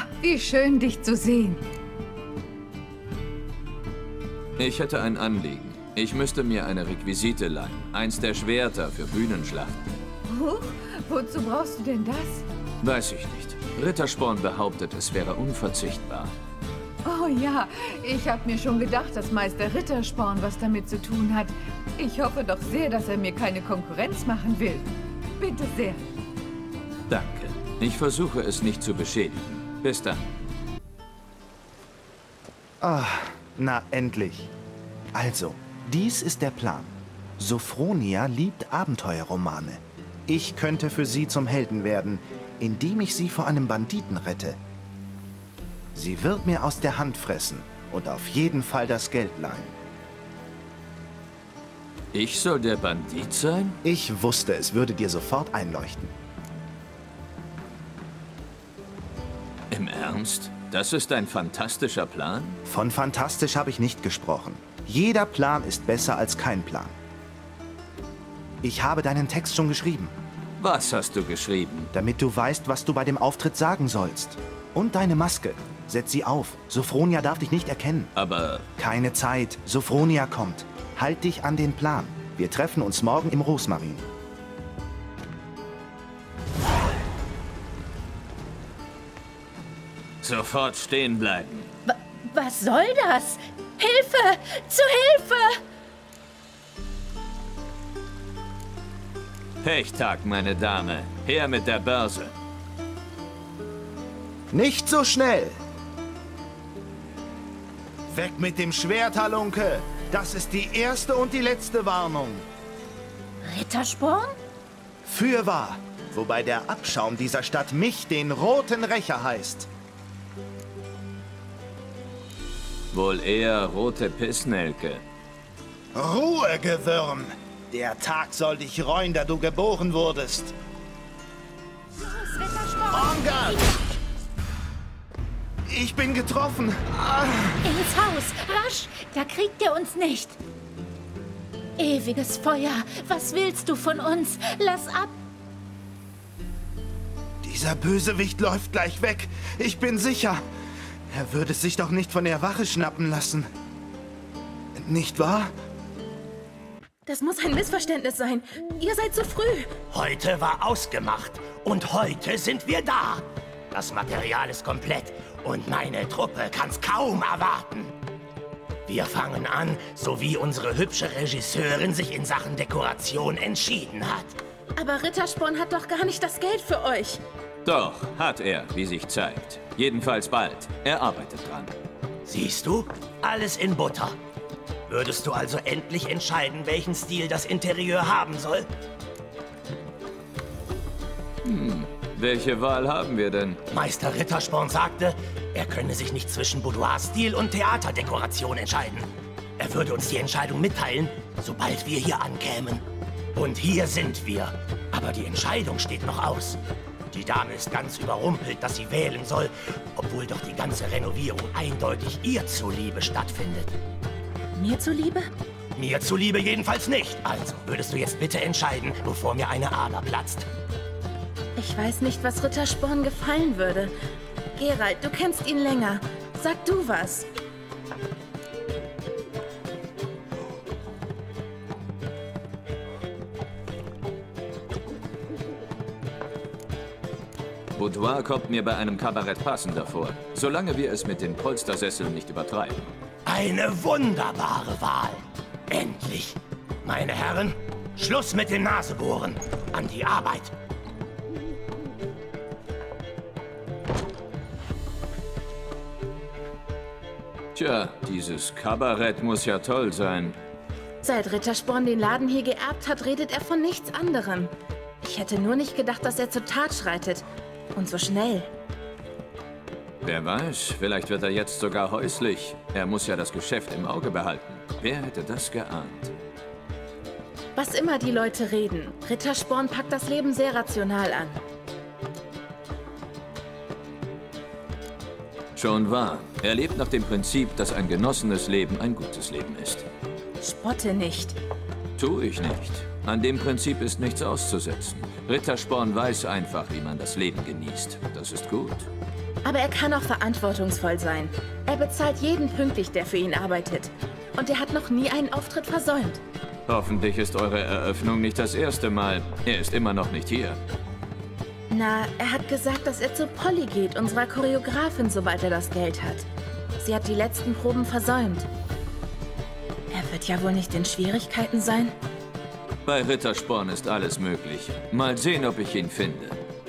wie schön, dich zu sehen. Ich hätte ein Anliegen. Ich müsste mir eine Requisite leihen. Eins der Schwerter für Bühnenschlachten. Huch, wozu brauchst du denn das? Weiß ich nicht. Rittersporn behauptet, es wäre unverzichtbar. Oh ja, ich habe mir schon gedacht, dass Meister Rittersporn was damit zu tun hat. Ich hoffe doch sehr, dass er mir keine Konkurrenz machen will. Bitte sehr. Danke. Ich versuche es nicht zu beschädigen. Bis dann. Ah, na endlich. Also, dies ist der Plan. Sophronia liebt Abenteuerromane. Ich könnte für sie zum Helden werden, indem ich sie vor einem Banditen rette. Sie wird mir aus der Hand fressen und auf jeden Fall das Geld leihen. Ich soll der Bandit sein? Ich wusste, es würde dir sofort einleuchten. Im Ernst? Das ist ein fantastischer Plan? Von fantastisch habe ich nicht gesprochen. Jeder Plan ist besser als kein Plan. Ich habe deinen Text schon geschrieben. Was hast du geschrieben? Damit du weißt, was du bei dem Auftritt sagen sollst. Und deine Maske. Setz sie auf. Sophronia darf dich nicht erkennen. Aber... Keine Zeit. Sophronia kommt. Halt dich an den Plan. Wir treffen uns morgen im Rosmarin. Sofort stehen bleiben. Was soll das? Hilfe! Zu Hilfe! Pechtag, meine Dame. Her mit der Börse. Nicht so schnell! Weg mit dem Schwert, Halunke! Das ist die erste und die letzte Warnung. Rittersporn? Fürwahr! Wobei der Abschaum dieser Stadt mich, den Roten Rächer, heißt. Wohl eher rote Pissnelke. Ruhe, Gewürm! Der Tag soll dich reuen, da du geboren wurdest. Orngard! Ich bin getroffen. Ins Haus! Rasch! Da kriegt er uns nicht! Ewiges Feuer! Was willst du von uns? Lass ab! Dieser Bösewicht läuft gleich weg. Ich bin sicher. Er würde sich doch nicht von der Wache schnappen lassen. Nicht wahr? Das muss ein Missverständnis sein. Ihr seid zu früh. Heute war ausgemacht und heute sind wir da. Das Material ist komplett und meine Truppe kann's kaum erwarten. Wir fangen an, so wie unsere hübsche Regisseurin sich in Sachen Dekoration entschieden hat. Aber Rittersporn hat doch gar nicht das Geld für euch. Doch, hat er, wie sich zeigt. Jedenfalls bald. Er arbeitet dran. Siehst du? Alles in Butter. Würdest du also endlich entscheiden, welchen Stil das Interieur haben soll? Welche Wahl haben wir denn? Meister Rittersporn sagte, er könne sich nicht zwischen Boudoir-Stil und Theaterdekoration entscheiden. Er würde uns die Entscheidung mitteilen, sobald wir hier ankämen. Und hier sind wir. Aber die Entscheidung steht noch aus. Die Dame ist ganz überrumpelt, dass sie wählen soll, obwohl doch die ganze Renovierung eindeutig ihr zuliebe stattfindet. Mir zuliebe? Mir zuliebe jedenfalls nicht. Also würdest du jetzt bitte entscheiden, bevor mir eine Ader platzt. Ich weiß nicht, was Rittersporn gefallen würde. Geralt, du kennst ihn länger. Sag du was. Boudoir kommt mir bei einem Kabarett passender vor, solange wir es mit den Polstersesseln nicht übertreiben. Eine wunderbare Wahl. Endlich. Meine Herren, Schluss mit dem Nasebohren. An die Arbeit. Tja, dieses Kabarett muss ja toll sein. Seit Rittersporn den Laden hier geerbt hat, redet er von nichts anderem. Ich hätte nur nicht gedacht, dass er zur Tat schreitet. Und so schnell. Wer weiß, vielleicht wird er jetzt sogar häuslich. Er muss ja das Geschäft im Auge behalten. Wer hätte das geahnt? Was immer die Leute reden, Rittersporn packt das Leben sehr rational an. Schon wahr. Er lebt nach dem Prinzip, dass ein genossenes Leben ein gutes Leben ist. Spotte nicht. Tu ich nicht. An dem Prinzip ist nichts auszusetzen. Rittersporn weiß einfach, wie man das Leben genießt. Das ist gut. Aber er kann auch verantwortungsvoll sein. Er bezahlt jeden pünktlich, der für ihn arbeitet. Und er hat noch nie einen Auftritt versäumt. Hoffentlich ist eure Eröffnung nicht das erste Mal. Er ist immer noch nicht hier. Na, er hat gesagt, dass er zu Polly geht, unserer Choreografin, sobald er das Geld hat. Sie hat die letzten Proben versäumt. Er wird ja wohl nicht in Schwierigkeiten sein. Bei Rittersporn ist alles möglich. Mal sehen, ob ich ihn finde.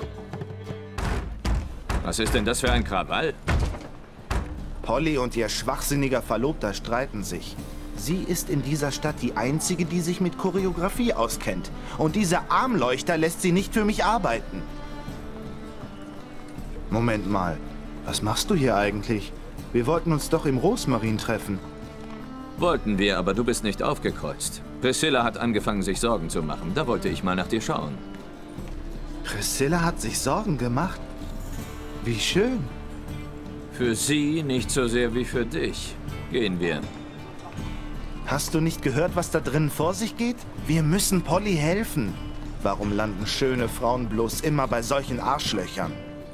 Was ist denn das für ein Krawall? Polly und ihr schwachsinniger Verlobter streiten sich. Sie ist in dieser Stadt die Einzige, die sich mit Choreografie auskennt. Und dieser Armleuchter lässt sie nicht für mich arbeiten. Moment mal, was machst du hier eigentlich? Wir wollten uns doch im Rosmarin treffen. Wollten wir, aber du bist nicht aufgekreuzt. Priscilla hat angefangen, sich Sorgen zu machen. Da wollte ich mal nach dir schauen. Priscilla hat sich Sorgen gemacht? Wie schön. Für sie nicht so sehr wie für dich. Gehen wir. Hast du nicht gehört, was da drinnen vor sich geht? Wir müssen Polly helfen. Warum landen schöne Frauen bloß immer bei solchen Arschlöchern?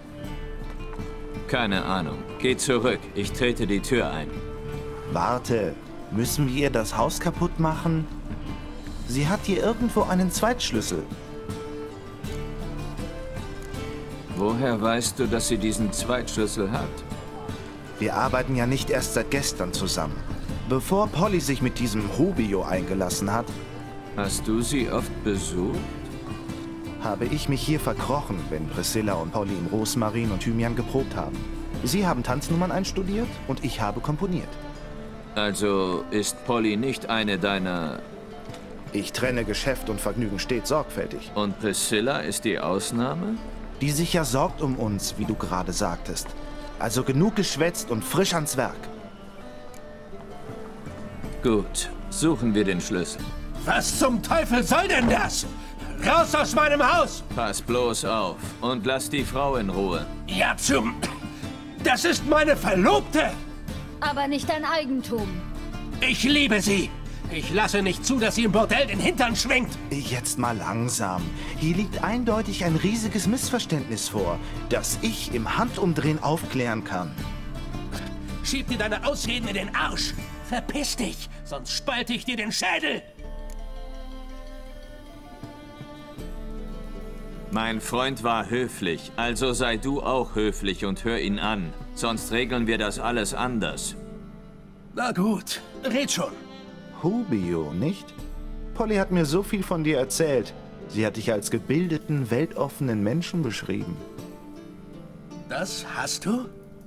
Keine Ahnung. Geh zurück. Ich trete die Tür ein. Warte, müssen wir ihr das Haus kaputt machen? Sie hat hier irgendwo einen Zweitschlüssel. Woher weißt du, dass sie diesen Zweitschlüssel hat? Wir arbeiten ja nicht erst seit gestern zusammen. Bevor Polly sich mit diesem Rubio eingelassen hat, Hast du sie oft besucht? habe ich mich hier verkrochen, wenn Priscilla und Polly im Rosmarin und Thymian geprobt haben. Sie haben Tanznummern einstudiert und ich habe komponiert. Also ist Polly nicht eine deiner... Ich trenne Geschäft und Vergnügen stets sorgfältig. Und Priscilla ist die Ausnahme? Die sich ja sorgt um uns, wie du gerade sagtest. Also genug geschwätzt und frisch ans Werk. Gut, suchen wir den Schlüssel. Was zum Teufel soll denn das? Raus aus meinem Haus! Pass bloß auf und lass die Frau in Ruhe. Ja, Das ist meine Verlobte! Aber nicht dein Eigentum. Ich liebe sie! Ich lasse nicht zu, dass sie im Bordell den Hintern schwingt! Jetzt mal langsam. Hier liegt eindeutig ein riesiges Missverständnis vor, das ich im Handumdrehen aufklären kann. Schieb dir deine Ausreden in den Arsch! Verpiss dich, sonst spalte ich dir den Schädel! Mein Freund war höflich, also sei du auch höflich und hör ihn an. Sonst regeln wir das alles anders. Na gut, red schon. Rubio, nicht? Polly hat mir so viel von dir erzählt. Sie hat dich als gebildeten, weltoffenen Menschen beschrieben. Das hast du?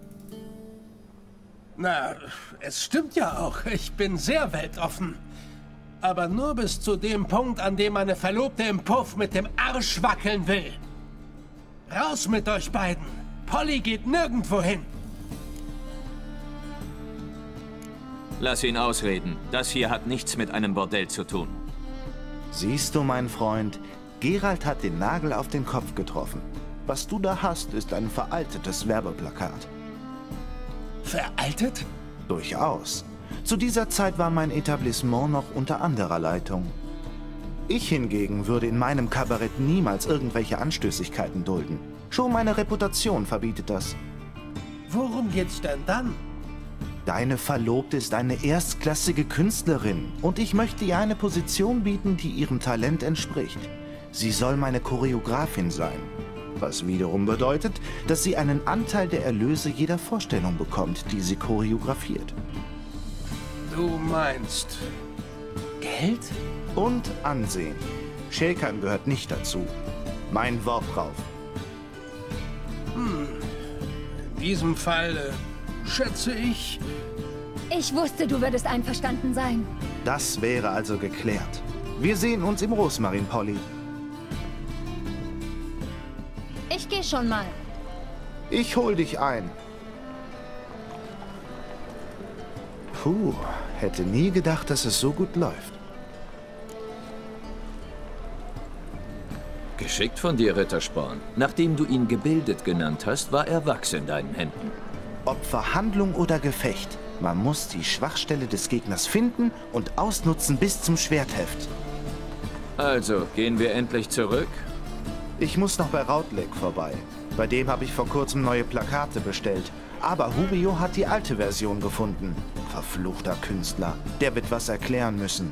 Na, es stimmt ja auch. Ich bin sehr weltoffen. Aber nur bis zu dem Punkt, an dem meine Verlobte im Puff mit dem Arsch wackeln will. Raus mit euch beiden. Polly geht nirgendwo hin. Lass ihn ausreden. Das hier hat nichts mit einem Bordell zu tun. Siehst du, mein Freund, Geralt hat den Nagel auf den Kopf getroffen. Was du da hast, ist ein veraltetes Werbeplakat. Veraltet? Durchaus. Zu dieser Zeit war mein Etablissement noch unter anderer Leitung. Ich hingegen würde in meinem Kabarett niemals irgendwelche Anstößigkeiten dulden. Schon meine Reputation verbietet das. Worum geht's denn dann? Deine Verlobte ist eine erstklassige Künstlerin und ich möchte ihr eine Position bieten, die ihrem Talent entspricht. Sie soll meine Choreografin sein. Was wiederum bedeutet, dass sie einen Anteil der Erlöse jeder Vorstellung bekommt, die sie choreografiert. Du meinst Geld? Und Ansehen. Schäkern gehört nicht dazu. Mein Wort drauf. In diesem Fall schätze ich... Ich wusste, du würdest einverstanden sein. Das wäre also geklärt. Wir sehen uns im Rosmarin, Polly. Ich gehe schon mal. Ich hol dich ein. Puh, hätte nie gedacht, dass es so gut läuft. Geschickt von dir, Rittersporn. Nachdem du ihn gebildet genannt hast, war er Wachs in deinen Händen. Ob Verhandlung oder Gefecht, man muss die Schwachstelle des Gegners finden und ausnutzen bis zum Schwertheft. Also, gehen wir endlich zurück? Ich muss noch bei Rautleg vorbei. Bei dem habe ich vor kurzem neue Plakate bestellt. Aber Rubio hat die alte Version gefunden. Verfluchter Künstler. Der wird was erklären müssen.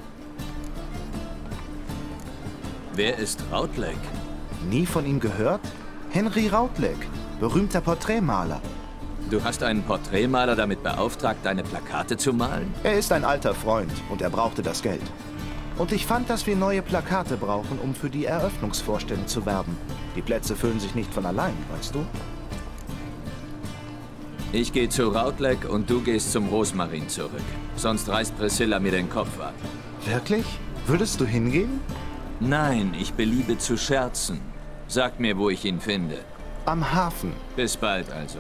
Wer ist Rautleck? Nie von ihm gehört? Henry Rautleck, berühmter Porträtmaler. Du hast einen Porträtmaler damit beauftragt, deine Plakate zu malen? Er ist ein alter Freund und er brauchte das Geld. Und ich fand, dass wir neue Plakate brauchen, um für die Eröffnungsvorstellung zu werben. Die Plätze füllen sich nicht von allein, weißt du? Ich gehe zu Rautleck und du gehst zum Rosmarin zurück. Sonst reißt Priscilla mir den Kopf ab. Wirklich? Würdest du hingehen? Nein, ich beliebe zu scherzen. Sag mir, wo ich ihn finde. Am Hafen. Bis bald also.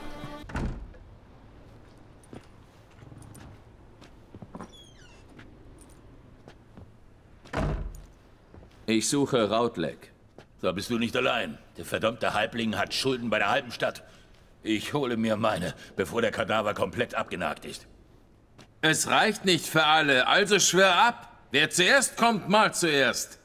Ich suche Rautleck. Da bist du nicht allein. Der verdammte Halbling hat Schulden bei der halben Stadt. Ich hole mir meine, bevor der Kadaver komplett abgenagt ist. Es reicht nicht für alle, also schwör ab. Wer zuerst kommt, malt zuerst.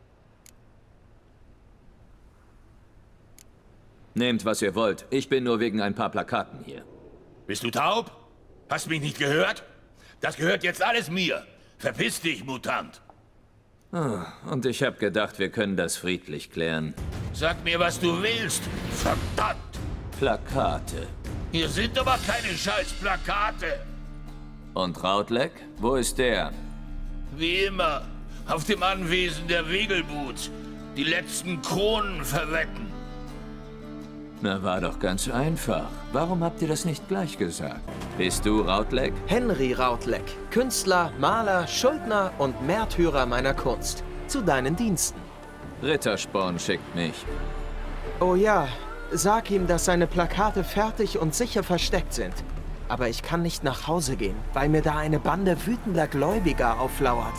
Nehmt, was ihr wollt. Ich bin nur wegen ein paar Plakaten hier. Bist du taub? Hast mich nicht gehört? Das gehört jetzt alles mir. Verpiss dich, Mutant. Und ich hab gedacht, wir können das friedlich klären. Sag mir, was du willst. Verdammt! Plakate. Hier sind aber keine scheiß Plakate. Und Rautleck? Wo ist der? Wie immer. Auf dem Anwesen der Wegelboots. Die letzten Kronen verwetten. Na, war doch ganz einfach. Warum habt ihr das nicht gleich gesagt? Bist du Rautleck? Henry Rautleck, Künstler, Maler, Schuldner und Märtyrer meiner Kunst. Zu deinen Diensten. Rittersporn schickt mich. Oh ja, sag ihm, dass seine Plakate fertig und sicher versteckt sind. Aber ich kann nicht nach Hause gehen, weil mir da eine Bande wütender Gläubiger auflauert.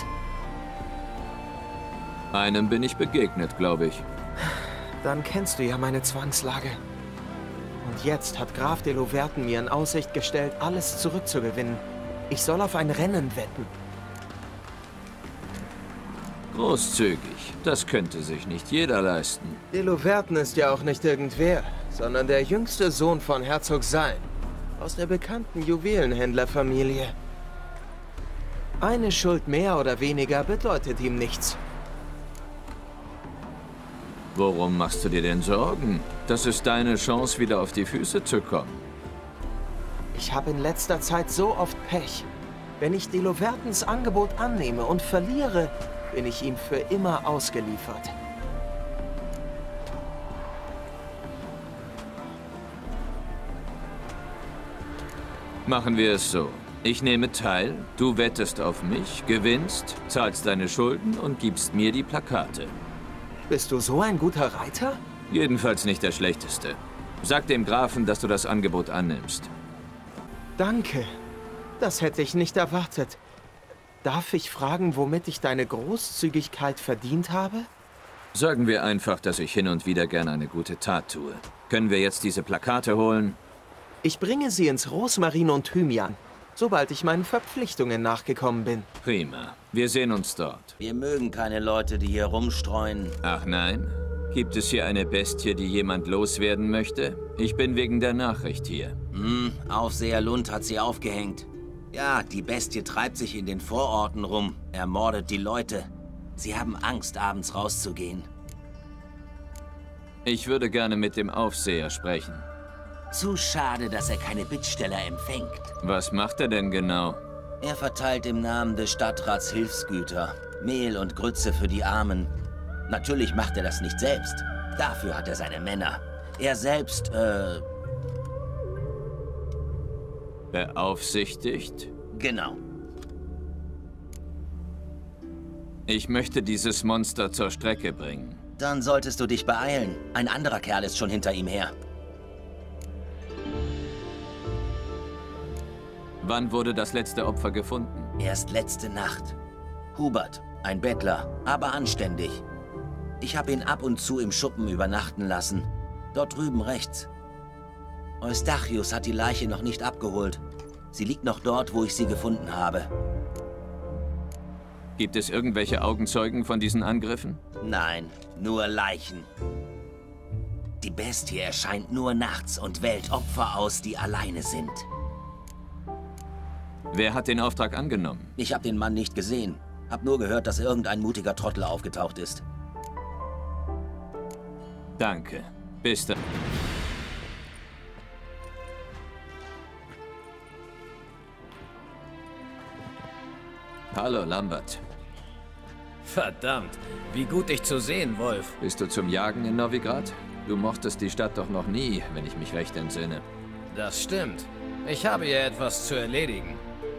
Einem bin ich begegnet, glaube ich. Dann kennst du ja meine Zwangslage. Und jetzt hat Graf de Lauverten mir in Aussicht gestellt, alles zurückzugewinnen. Ich soll auf ein Rennen wetten. Großzügig. Das könnte sich nicht jeder leisten. De Lauverten ist ja auch nicht irgendwer, sondern der jüngste Sohn von Herzog Salm. Aus der bekannten Juwelenhändlerfamilie. Eine Schuld mehr oder weniger bedeutet ihm nichts. Worum machst du dir denn Sorgen? Das ist deine Chance, wieder auf die Füße zu kommen. Ich habe in letzter Zeit so oft Pech. Wenn ich de Lauvertens Angebot annehme und verliere, bin ich ihm für immer ausgeliefert. Machen wir es so. Ich nehme teil, du wettest auf mich, gewinnst, zahlst deine Schulden und gibst mir die Plakate. Bist du so ein guter Reiter? Jedenfalls nicht der schlechteste. Sag dem Grafen, dass du das Angebot annimmst. Danke. Das hätte ich nicht erwartet. Darf ich fragen, womit ich deine Großzügigkeit verdient habe? Sagen wir einfach, dass ich hin und wieder gerne eine gute Tat tue. Können wir jetzt diese Plakate holen? Ich bringe sie ins Rosmarin und Thymian, sobald ich meinen Verpflichtungen nachgekommen bin. Prima. Wir sehen uns dort. Wir mögen keine Leute, die hier rumstreuen. Ach nein? Gibt es hier eine Bestie, die jemand loswerden möchte? Ich bin wegen der Nachricht hier. Aufseher Lund hat sie aufgehängt. Ja, die Bestie treibt sich in den Vororten rum, ermordet die Leute. Sie haben Angst, abends rauszugehen. Ich würde gerne mit dem Aufseher sprechen. Zu schade, dass er keine Bittsteller empfängt. Was macht er denn genau? Er verteilt im Namen des Stadtrats Hilfsgüter, Mehl und Grütze für die Armen. Natürlich macht er das nicht selbst. Dafür hat er seine Männer. Er selbst, Beaufsichtigt? Genau. Ich möchte dieses Monster zur Strecke bringen. Dann solltest du dich beeilen. Ein anderer Kerl ist schon hinter ihm her. Wann wurde das letzte Opfer gefunden? Erst letzte Nacht. Hubert, ein Bettler, aber anständig. Ich habe ihn ab und zu im Schuppen übernachten lassen. Dort drüben rechts. Eustachius hat die Leiche noch nicht abgeholt. Sie liegt noch dort, wo ich sie gefunden habe. Gibt es irgendwelche Augenzeugen von diesen Angriffen? Nein, nur Leichen. Die Bestie erscheint nur nachts und wählt Opfer aus, die alleine sind. Wer hat den Auftrag angenommen? Ich habe den Mann nicht gesehen. Hab nur gehört, dass irgendein mutiger Trottel aufgetaucht ist. Danke. Bis dann. Hallo, Lambert. Verdammt, wie gut dich zu sehen, Wolf. Bist du zum Jagen in Novigrad? Du mochtest die Stadt doch noch nie, wenn ich mich recht entsinne. Das stimmt. Ich habe hier etwas zu erledigen.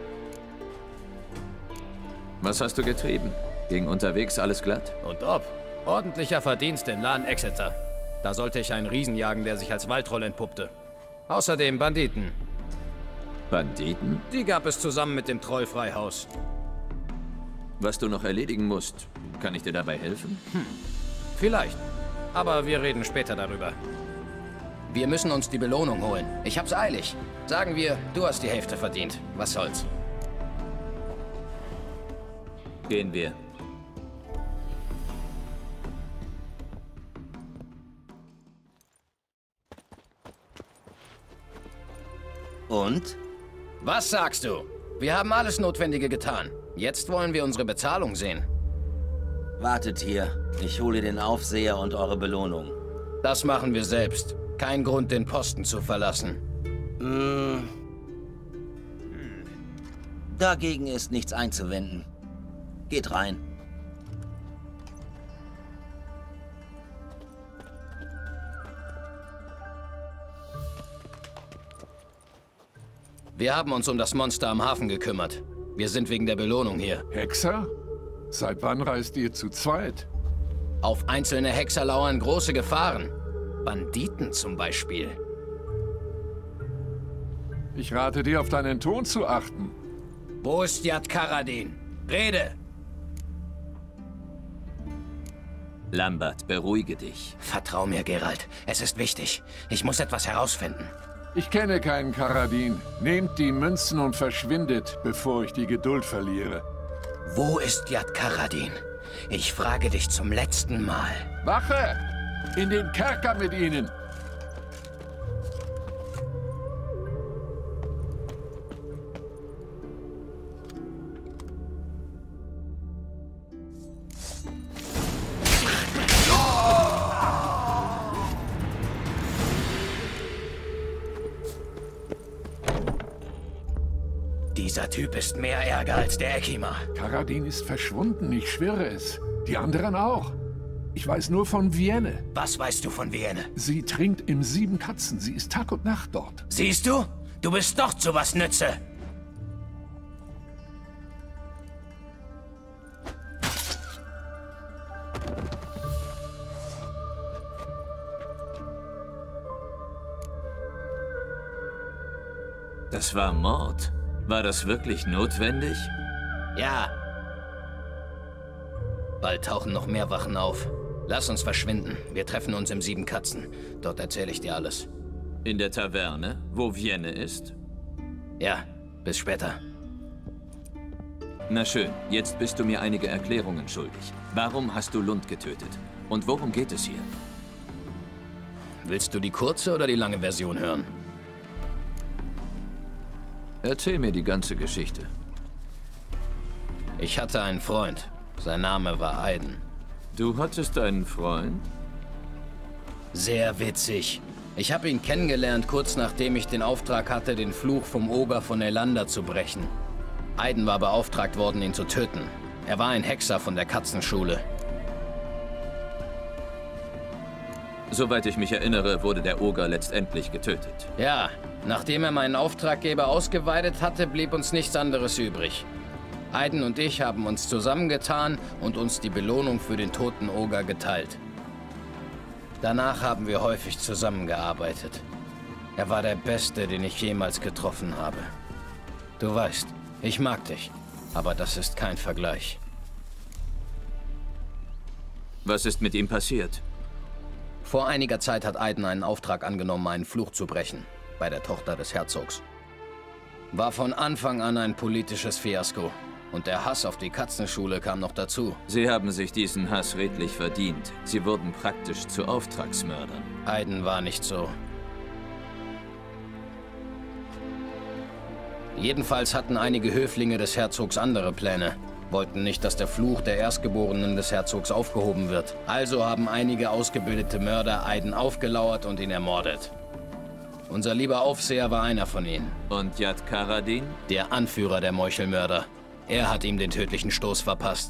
Was hast du getrieben? Ging unterwegs alles glatt? Und ob? Ordentlicher Verdienst in Lan Exeter. Da sollte ich einen Riesen jagen, der sich als Waldtroll entpuppte. Außerdem Banditen. Banditen? Die gab es zusammen mit dem Trollfreihaus. Was du noch erledigen musst, kann ich dir dabei helfen? Vielleicht. Aber wir reden später darüber. Wir müssen uns die Belohnung holen. Ich hab's eilig. Sagen wir, du hast die Hälfte verdient. Was soll's? Gehen wir. Und? Was sagst du? Wir haben alles Notwendige getan. Jetzt wollen wir unsere Bezahlung sehen. Wartet hier. Ich hole den Aufseher und eure Belohnung. Das machen wir selbst. Kein Grund, den Posten zu verlassen. Dagegen ist nichts einzuwenden. Geht rein. Wir haben uns um das Monster am Hafen gekümmert. Wir sind wegen der Belohnung hier. Hexer? Seit wann reist ihr zu zweit? Auf einzelne Hexer lauern große Gefahren. Banditen zum Beispiel. Ich rate dir, auf deinen Ton zu achten. Wo ist Yad Karadin? Rede! Lambert, beruhige dich. Vertrau mir, Geralt. Es ist wichtig. Ich muss etwas herausfinden. Ich kenne keinen Karadin. Nehmt die Münzen und verschwindet, bevor ich die Geduld verliere. Wo ist Yad Karadin? Ich frage dich zum letzten Mal. Wache! In den Kerker mit ihnen! Dieser Typ ist mehr Ärger als der Ekima. Karadin ist verschwunden, ich schwöre es. Die anderen auch. Ich weiß nur von Vienne. Was weißt du von Vienne? Sie trinkt im 7 Katzen. Sie ist Tag und Nacht dort. Siehst du? Du bist doch zu was nütze. Das war Mord. War das wirklich notwendig? Ja. Bald tauchen noch mehr Wachen auf. Lass uns verschwinden. Wir treffen uns im 7 Katzen. Dort erzähle ich dir alles. In der Taverne, wo Vienne ist? Ja, bis später. Na schön, jetzt bist du mir einige Erklärungen schuldig. Warum hast du Lund getötet? Und worum geht es hier? Willst du die kurze oder die lange Version hören? Erzähl mir die ganze Geschichte. Ich hatte einen Freund. Sein Name war Aiden. Du hattest einen Freund? Sehr witzig. Ich habe ihn kennengelernt, kurz nachdem ich den Auftrag hatte, den Fluch vom Oger von Elander zu brechen. Aiden war beauftragt worden, ihn zu töten. Er war ein Hexer von der Katzenschule. Soweit ich mich erinnere, wurde der Oger letztendlich getötet. Ja, nachdem er meinen Auftraggeber ausgeweidet hatte, blieb uns nichts anderes übrig. Aiden und ich haben uns zusammengetan und uns die Belohnung für den toten Oger geteilt. Danach haben wir häufig zusammengearbeitet. Er war der Beste, den ich jemals getroffen habe. Du weißt, ich mag dich, aber das ist kein Vergleich. Was ist mit ihm passiert? Vor einiger Zeit hat Aiden einen Auftrag angenommen, einen Fluch zu brechen, bei der Tochter des Herzogs. War von Anfang an ein politisches Fiasko. Und der Hass auf die Katzenschule kam noch dazu. Sie haben sich diesen Hass redlich verdient. Sie wurden praktisch zu Auftragsmördern. Aiden war nicht so. Jedenfalls hatten einige Höflinge des Herzogs andere Pläne. Wollten nicht, dass der Fluch der Erstgeborenen des Herzogs aufgehoben wird. Also haben einige ausgebildete Mörder Aiden aufgelauert und ihn ermordet. Unser lieber Aufseher war einer von ihnen. Und Yad Karadin? Der Anführer der Meuchelmörder. Er hat ihm den tödlichen Stoß verpasst.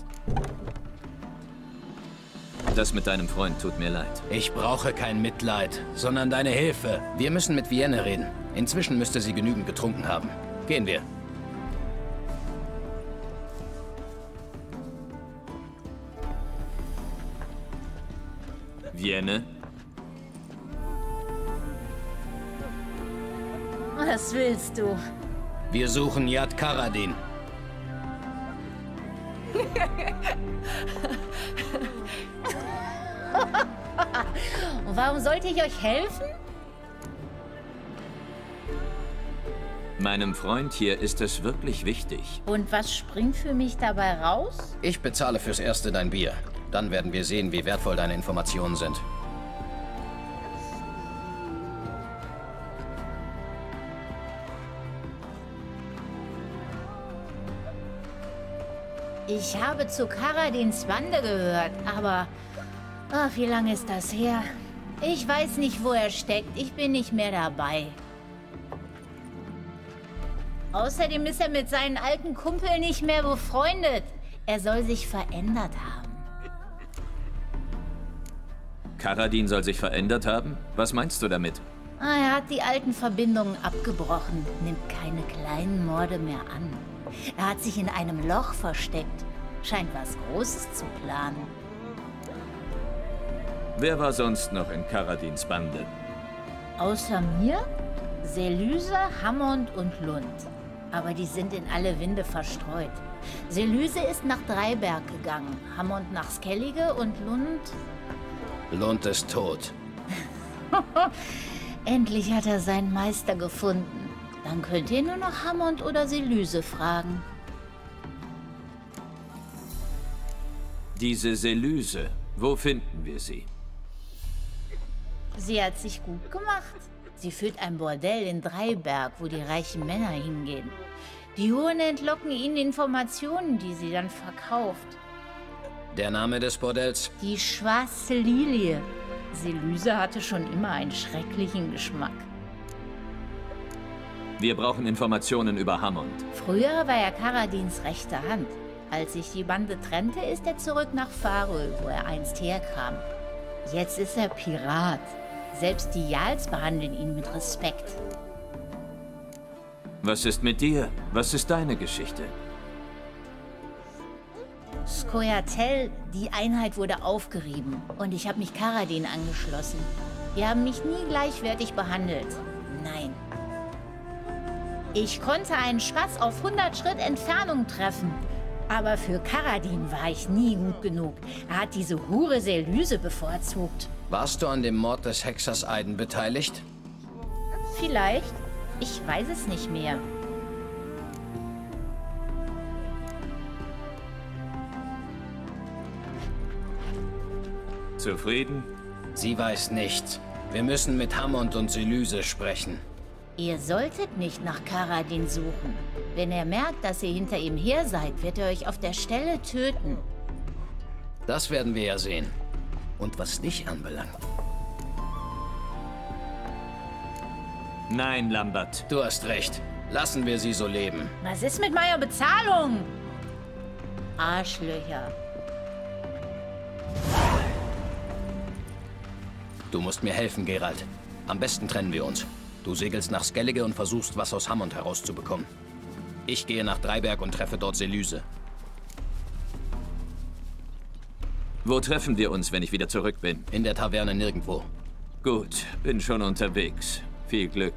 Das mit deinem Freund tut mir leid. Ich brauche kein Mitleid, sondern deine Hilfe. Wir müssen mit Vienne reden. Inzwischen müsste sie genügend getrunken haben. Gehen wir. Vienne? Was willst du? Wir suchen Yad Karadin. Und warum sollte ich euch helfen? Meinem Freund hier ist es wirklich wichtig. Und was springt für mich dabei raus? Ich bezahle fürs Erste dein Bier. Dann werden wir sehen, wie wertvoll deine Informationen sind. Ich habe zu Karadins Bande gehört, aber... wie lange ist das her? Ich weiß nicht, wo er steckt. Ich bin nicht mehr dabei. Außerdem ist er mit seinen alten Kumpeln nicht mehr befreundet. Er soll sich verändert haben. Karadin soll sich verändert haben? Was meinst du damit? Er hat die alten Verbindungen abgebrochen, nimmt keine kleinen Morde mehr an. Er hat sich in einem Loch versteckt, scheint was Großes zu planen. Wer war sonst noch in Karadins Bande? Außer mir? Selyse, Hammond und Lund. Aber die sind in alle Winde verstreut. Selyse ist nach Dreiberg gegangen, Hammond nach Skellige und Lund... Lund ist tot. Endlich hat er seinen Meister gefunden. Dann könnt ihr nur noch Hammond oder Selyse fragen. Diese Selyse, wo finden wir sie? Sie hat sich gut gemacht. Sie führt ein Bordell in Dreiberg, wo die reichen Männer hingehen. Die Huren entlocken ihnen Informationen, die sie dann verkauft. Der Name des Bordells? Die Schwarze Lilie. Selyse hatte schon immer einen schrecklichen Geschmack. Wir brauchen Informationen über Hammond. Früher war er Karadins rechte Hand. Als sich die Bande trennte, ist er zurück nach Faröl, wo er einst herkam. Jetzt ist er Pirat. Selbst die Jarls behandeln ihn mit Respekt. Was ist mit dir? Was ist deine Geschichte? Skoyatel, die Einheit wurde aufgerieben und ich habe mich Karadin angeschlossen. Wir haben mich nie gleichwertig behandelt. Nein. Ich konnte einen Spatz auf 100 Schritt Entfernung treffen. Aber für Karadin war ich nie gut genug. Er hat diese Hure Selyse bevorzugt. Warst du an dem Mord des Hexers Aiden beteiligt? Vielleicht. Ich weiß es nicht mehr. Zufrieden? Sie weiß nichts. Wir müssen mit Hammond und Selyse sprechen. Ihr solltet nicht nach Karadin suchen. Wenn er merkt, dass ihr hinter ihm her seid, wird er euch auf der Stelle töten. Das werden wir ja sehen. Und was dich anbelangt. Nein, Lambert. Du hast recht. Lassen wir sie so leben. Was ist mit meiner Bezahlung? Arschlöcher. Du musst mir helfen, Geralt. Am besten trennen wir uns. Du segelst nach Skellige und versuchst, was aus Hammond herauszubekommen. Ich gehe nach Dreiberg und treffe dort Selyse. Wo treffen wir uns, wenn ich wieder zurück bin? In der Taverne nirgendwo. Gut, bin schon unterwegs. Viel Glück.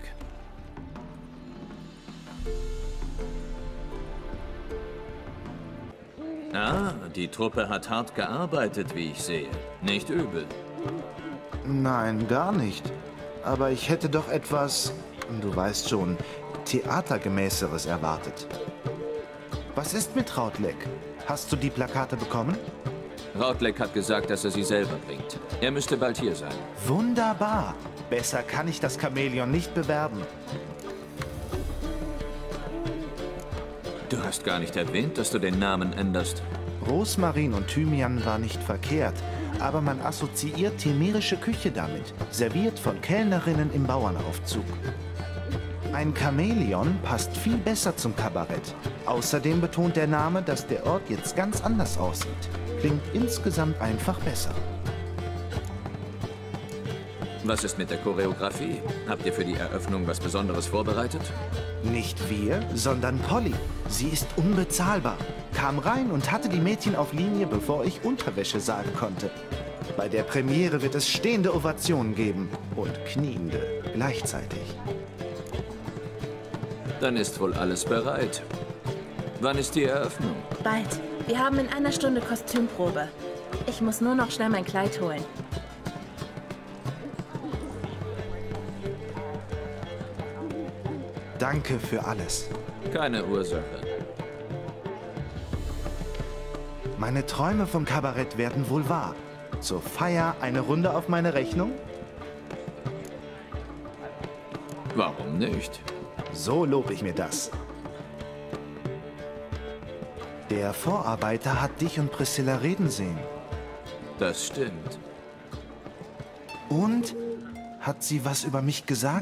Ah, die Truppe hat hart gearbeitet, wie ich sehe. Nicht übel. Nein, gar nicht. Aber ich hätte doch etwas, du weißt schon, Theatergemäßeres erwartet. Was ist mit Rautleck? Hast du die Plakate bekommen? Rautleck hat gesagt, dass er sie selber bringt. Er müsste bald hier sein. Wunderbar. Besser kann ich das Chamäleon nicht bewerben. Du hast gar nicht erwähnt, dass du den Namen änderst. Rosmarin und Thymian war nicht verkehrt, aber man assoziiert temerische Küche damit, serviert von Kellnerinnen im Bauernaufzug. Ein Chamäleon passt viel besser zum Kabarett. Außerdem betont der Name, dass der Ort jetzt ganz anders aussieht. Klingt insgesamt einfach besser. Was ist mit der Choreografie? Habt ihr für die Eröffnung was Besonderes vorbereitet? Nicht wir, sondern Polly. Sie ist unbezahlbar. Kam rein und hatte die Mädchen auf Linie, bevor ich Unterwäsche sagen konnte. Bei der Premiere wird es stehende Ovationen geben und kniende gleichzeitig. Dann ist wohl alles bereit. Wann ist die Eröffnung? Bald. Wir haben in einer Stunde Kostümprobe. Ich muss nur noch schnell mein Kleid holen. Danke für alles. Keine Ursache. Meine Träume vom Kabarett werden wohl wahr. Zur Feier eine Runde auf meine Rechnung? Warum nicht? So lobe ich mir das. Der Vorarbeiter hat dich und Priscilla reden sehen. Das stimmt. Und? Hat sie was über mich gesagt?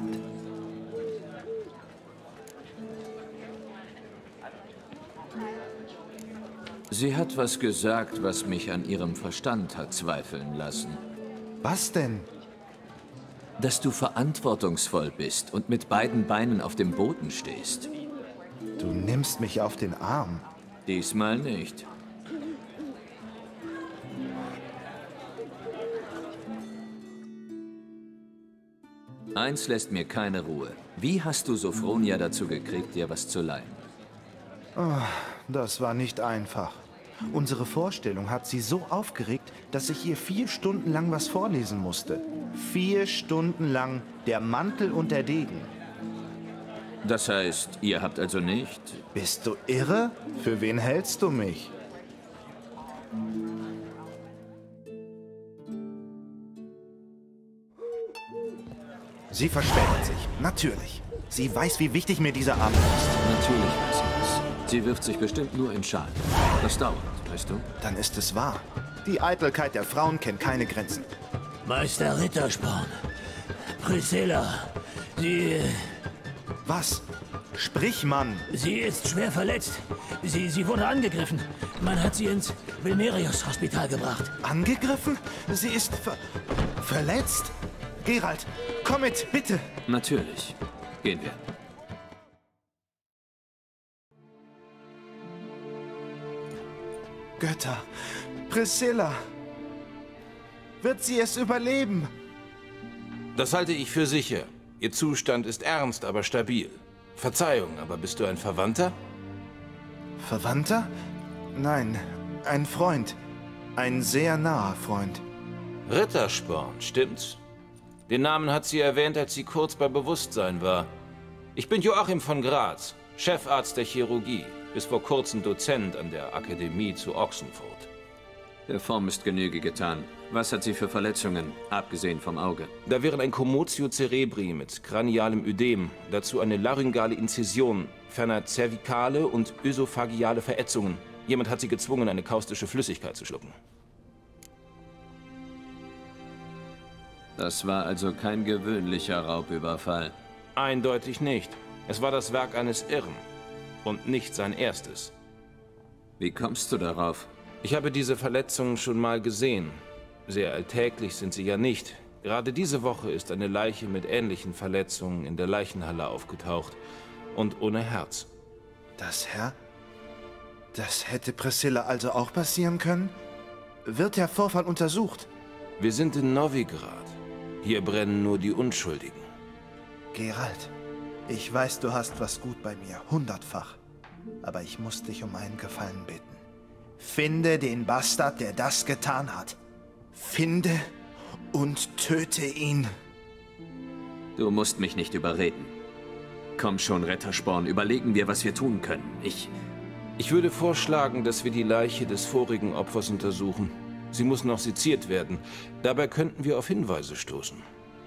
Sie hat was gesagt, was mich an ihrem Verstand hat zweifeln lassen. Was denn? Dass du verantwortungsvoll bist und mit beiden Beinen auf dem Boden stehst. Du nimmst mich auf den Arm. Diesmal nicht. Eins lässt mir keine Ruhe. Wie hast du Sophronia dazu gekriegt, dir was zu leihen? Oh, das war nicht einfach. Unsere Vorstellung hat sie so aufgeregt, dass ich ihr 4 Stunden lang was vorlesen musste. 4 Stunden lang der Mantel und der Degen. Das heißt, ihr habt also nicht... Bist du irre? Für wen hältst du mich? Sie verspätet sich, natürlich. Sie weiß, wie wichtig mir dieser Abend ist. Natürlich weiß sie das. Sie wirft sich bestimmt nur in Schalen. Das dauert, weißt du? Dann ist es wahr. Die Eitelkeit der Frauen kennt keine Grenzen. Meister Rittersporn. Priscilla, sie... Was? Sprich, Mann! Sie ist schwer verletzt. Sie wurde angegriffen. Man hat sie ins Vilmerios-Hospital gebracht. Angegriffen? Sie ist verletzt? Geralt, komm mit, bitte! Natürlich. Gehen wir. Götter! Priscilla! Wird sie es überleben? Das halte ich für sicher. Ihr Zustand ist ernst, aber stabil. Verzeihung, aber bist du ein Verwandter? Verwandter? Nein, ein Freund. Ein sehr naher Freund. Rittersporn, stimmt's? Den Namen hat sie erwähnt, als sie kurz bei Bewusstsein war. Ich bin Joachim von Graz, Chefarzt der Chirurgie, bis vor kurzem Dozent an der Akademie zu Ochsenfurt. Der Form ist Genüge getan. Was hat sie für Verletzungen, abgesehen vom Auge? Da wären ein Commotio cerebri mit kranialem Ödem, dazu eine laryngale Inzision, ferner zervikale und ösophageale Verätzungen. Jemand hat sie gezwungen, eine kaustische Flüssigkeit zu schlucken. Das war also kein gewöhnlicher Raubüberfall. Eindeutig nicht. Es war das Werk eines Irren. Und nicht sein erstes. Wie kommst du darauf? Ich habe diese Verletzungen schon mal gesehen. Sehr alltäglich sind sie ja nicht. Gerade diese Woche ist eine Leiche mit ähnlichen Verletzungen in der Leichenhalle aufgetaucht. Und ohne Herz. Das hätte Priscilla also auch passieren können? Wird der Vorfall untersucht? Wir sind in Novigrad. Hier brennen nur die Unschuldigen. Geralt, ich weiß, du hast was gut bei mir, 100-fach. Aber ich muss dich um einen Gefallen bitten. Finde den Bastard, der das getan hat. Finde und töte ihn. Du musst mich nicht überreden. Komm schon, Rittersporn, überlegen wir, was wir tun können. Ich würde vorschlagen, dass wir die Leiche des vorigen Opfers untersuchen. Sie muss noch seziert werden. Dabei könnten wir auf Hinweise stoßen.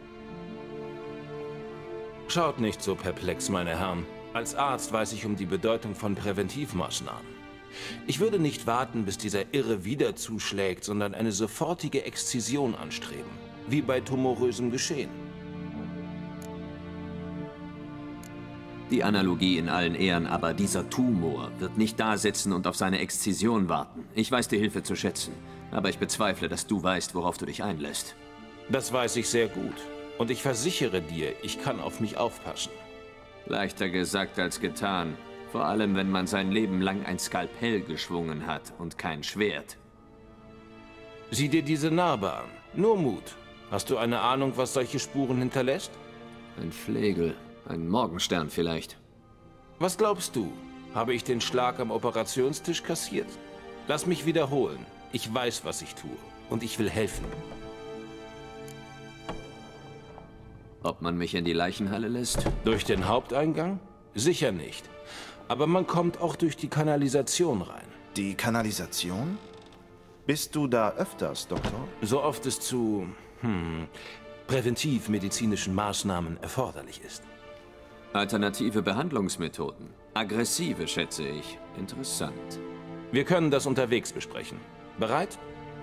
Schaut nicht so perplex, meine Herren. Als Arzt weiß ich um die Bedeutung von Präventivmaßnahmen. Ich würde nicht warten, bis dieser Irre wieder zuschlägt, sondern eine sofortige Exzision anstreben. Wie bei tumorösem Geschehen. Die Analogie in allen Ehren, aber dieser Tumor wird nicht da sitzen und auf seine Exzision warten. Ich weiß die Hilfe zu schätzen, aber ich bezweifle, dass du weißt, worauf du dich einlässt. Das weiß ich sehr gut. Und ich versichere dir, ich kann auf mich aufpassen. Leichter gesagt als getan. Vor allem, wenn man sein Leben lang ein Skalpell geschwungen hat und kein Schwert. Sieh dir diese Narbe an. Nur Mut. Hast du eine Ahnung, was solche Spuren hinterlässt? Ein Flegel. Ein Morgenstern vielleicht. Was glaubst du? Habe ich den Schlag am Operationstisch kassiert? Lass mich wiederholen. Ich weiß, was ich tue. Und ich will helfen. Ob man mich in die Leichenhalle lässt? Durch den Haupteingang? Sicher nicht. Aber man kommt auch durch die Kanalisation rein. Die Kanalisation? Bist du da öfters, Doktor? So oft es zu präventivmedizinischen Maßnahmen erforderlich ist. Alternative Behandlungsmethoden. Aggressive, schätze ich. Interessant. Wir können das unterwegs besprechen. Bereit?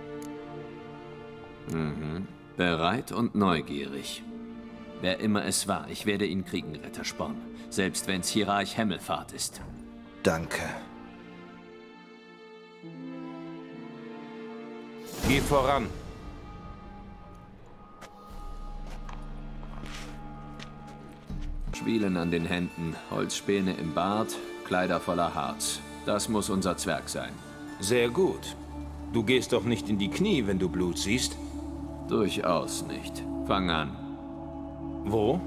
Bereit und neugierig. Wer immer es war, ich werde ihn kriegen, Rittersporn. Selbst wenn's Hierarch Hemmelfahrt ist. Danke. Geh voran. Schwielen an den Händen, Holzspäne im Bart, Kleider voller Harz. Das muss unser Zwerg sein. Sehr gut. Du gehst doch nicht in die Knie, wenn du Blut siehst? Durchaus nicht. Fang an. Wo?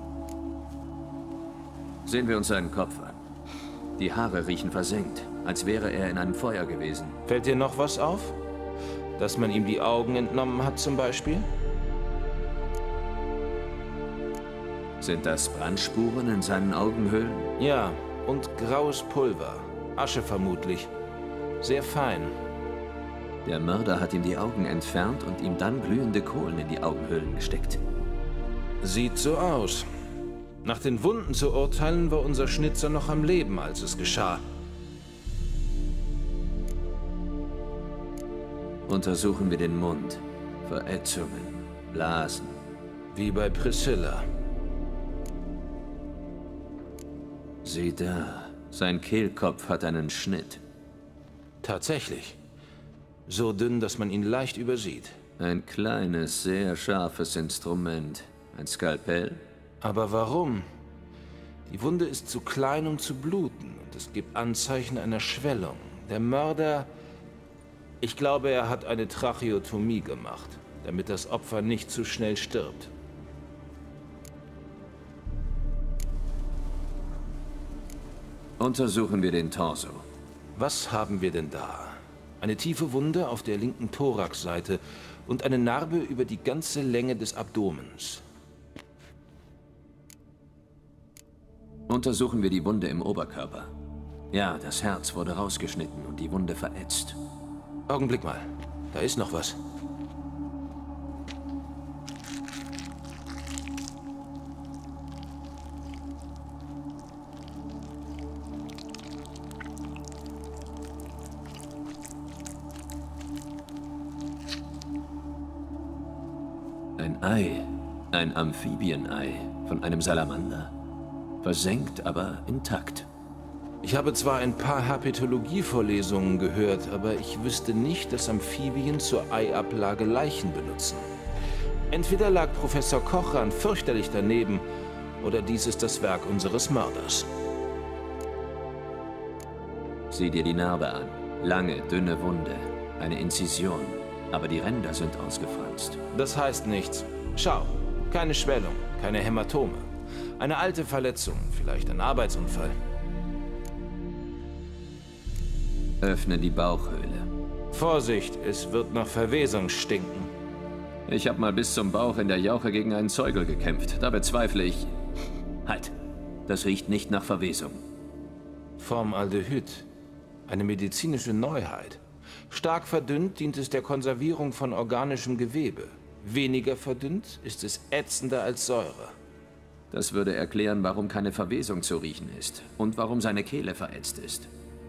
Sehen wir uns seinen Kopf an. Die Haare riechen versenkt, als wäre er in einem Feuer gewesen. Fällt dir noch was auf? Dass man ihm die Augen entnommen hat zum Beispiel? Sind das Brandspuren in seinen Augenhöhlen? Ja, und graues Pulver. Asche vermutlich. Sehr fein. Der Mörder hat ihm die Augen entfernt und ihm dann glühende Kohlen in die Augenhöhlen gesteckt. Sieht so aus. Nach den Wunden zu urteilen, war unser Schnitzer noch am Leben, als es geschah. Untersuchen wir den Mund. Verätzungen, Blasen. Wie bei Priscilla. Sieh da, sein Kehlkopf hat einen Schnitt. Tatsächlich. So dünn, dass man ihn leicht übersieht. Ein kleines, sehr scharfes Instrument. Ein Skalpell? Aber warum? Die Wunde ist zu klein, um zu bluten. Und es gibt Anzeichen einer Schwellung. Der Mörder... Ich glaube, er hat eine Tracheotomie gemacht, damit das Opfer nicht zu schnell stirbt. Untersuchen wir den Torso. Was haben wir denn da? Eine tiefe Wunde auf der linken Thoraxseite und eine Narbe über die ganze Länge des Abdomens. Untersuchen wir die Wunde im Oberkörper. Ja, das Herz wurde rausgeschnitten und die Wunde verätzt. Augenblick mal. Da ist noch was. Ein Ei. Ein Amphibienei von einem Salamander. Versenkt, aber intakt. Ich habe zwar ein paar Herpetologie-Vorlesungen gehört, aber ich wüsste nicht, dass Amphibien zur Eiablage Leichen benutzen. Entweder lag Professor Kochran fürchterlich daneben, oder dies ist das Werk unseres Mörders. Sieh dir die Narbe an. Lange, dünne Wunde. Eine Inzision. Aber die Ränder sind ausgefranst. Das heißt nichts. Schau, keine Schwellung, keine Hämatome. Eine alte Verletzung, vielleicht ein Arbeitsunfall. Öffne die Bauchhöhle. Vorsicht, es wird nach Verwesung stinken. Ich habe mal bis zum Bauch in der Jauche gegen einen Zeugel gekämpft. Da bezweifle ich... Halt, das riecht nicht nach Verwesung. Formaldehyd. Eine medizinische Neuheit. Stark verdünnt dient es der Konservierung von organischem Gewebe. Weniger verdünnt ist es ätzender als Säure. Das würde erklären, warum keine Verwesung zu riechen ist und warum seine Kehle verätzt ist.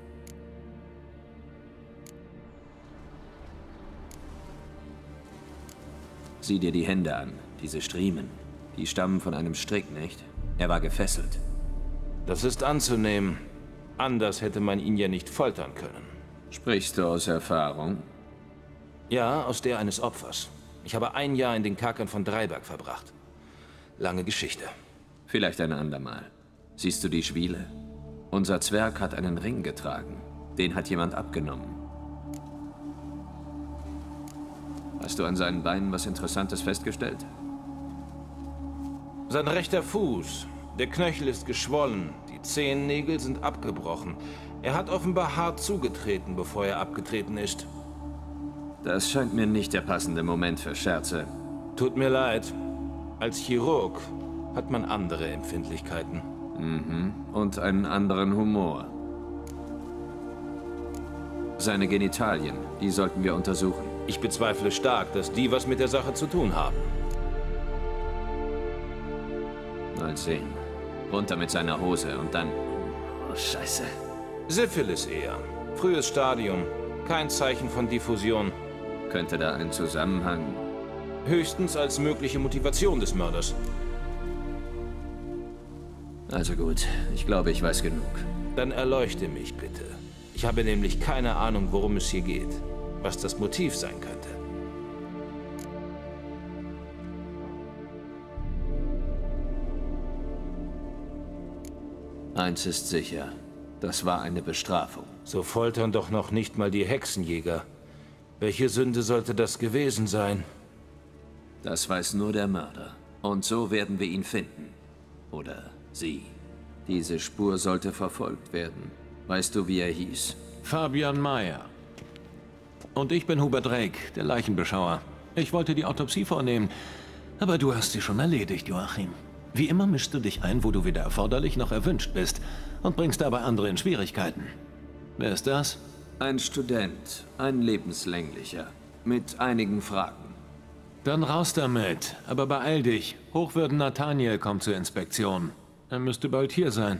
Sieh dir die Hände an, diese Striemen. Die stammen von einem Strick, nicht? Er war gefesselt. Das ist anzunehmen. Anders hätte man ihn ja nicht foltern können. Sprichst du aus Erfahrung? Ja, aus der eines Opfers. Ich habe 1 Jahr in den Kerkern von Dreiberg verbracht. Lange Geschichte. Vielleicht ein andermal. Siehst du die Schwiele? Unser Zwerg hat einen Ring getragen. Den hat jemand abgenommen. Hast du an seinen Beinen was Interessantes festgestellt? Sein rechter Fuß. Der Knöchel ist geschwollen. Die Zehennägel sind abgebrochen. Er hat offenbar hart zugetreten, bevor er abgetreten ist. Das scheint mir nicht der passende Moment für Scherze. Tut mir leid. Als Chirurg hat man andere Empfindlichkeiten. Mhm. Und einen anderen Humor. Seine Genitalien, die sollten wir untersuchen. Ich bezweifle stark, dass die was mit der Sache zu tun haben. Mal sehen. Runter mit seiner Hose und dann... Oh, Scheiße. Syphilis eher. Frühes Stadium. Kein Zeichen von Diffusion. Könnte da ein Zusammenhang... Höchstens als mögliche Motivation des Mörders. Also gut, ich glaube, ich weiß genug. Dann erleuchte mich bitte. Ich habe nämlich keine Ahnung, worum es hier geht. Was das Motiv sein könnte. Eins ist sicher. Das war eine Bestrafung. So foltern doch noch nicht mal die Hexenjäger. Welche Sünde sollte das gewesen sein? Das weiß nur der Mörder. Und so werden wir ihn finden. Oder sie. Diese Spur sollte verfolgt werden. Weißt du, wie er hieß? Fabian Meyer. Und ich bin Hubert Drake, der Leichenbeschauer. Ich wollte die Autopsie vornehmen, aber du hast sie schon erledigt, Joachim. Wie immer mischst du dich ein, wo du weder erforderlich noch erwünscht bist und bringst dabei andere in Schwierigkeiten. Wer ist das? Ein Student, ein lebenslänglicher, mit einigen Fragen. Dann raus damit, aber beeil dich. Hochwürden Nathaniel kommt zur Inspektion. Er müsste bald hier sein.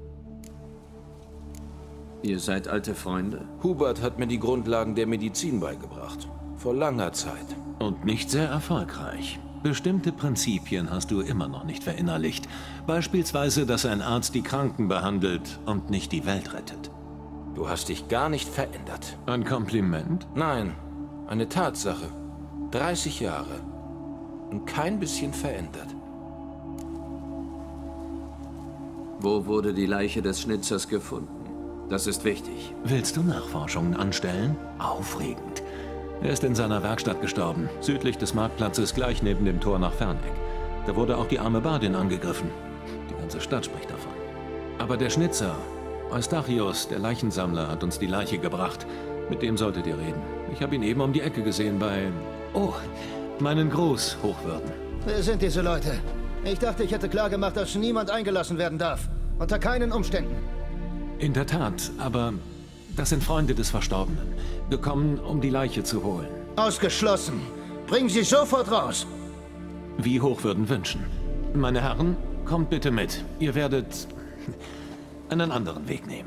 Ihr seid alte Freunde? Hubert hat mir die Grundlagen der Medizin beigebracht. Vor langer Zeit. Und nicht sehr erfolgreich. Bestimmte Prinzipien hast du immer noch nicht verinnerlicht. Beispielsweise, dass ein Arzt die Kranken behandelt und nicht die Welt rettet. Du hast dich gar nicht verändert. Ein Kompliment? Nein, eine Tatsache. 30 Jahre. Und kein bisschen verändert. Wo wurde die Leiche des Schnitzers gefunden? Das ist wichtig. Willst du Nachforschungen anstellen? Aufregend. Er ist in seiner Werkstatt gestorben, südlich des Marktplatzes, gleich neben dem Tor nach Ferneck. Da wurde auch die arme Badin angegriffen. Die ganze Stadt spricht davon. Aber der Schnitzer, Eustachius, der Leichensammler, hat uns die Leiche gebracht. Mit dem solltet ihr reden. Ich habe ihn eben um die Ecke gesehen bei... Oh, meinen Gruß, Hochwürden. Wer sind diese Leute? Ich dachte, ich hätte klargemacht, dass niemand eingelassen werden darf. Unter keinen Umständen. In der Tat, aber das sind Freunde des Verstorbenen. Gekommen, um die Leiche zu holen. Ausgeschlossen. Bringen Sie sofort raus. Wie Hochwürden wünschen. Meine Herren, kommt bitte mit. Ihr werdet einen anderen Weg nehmen.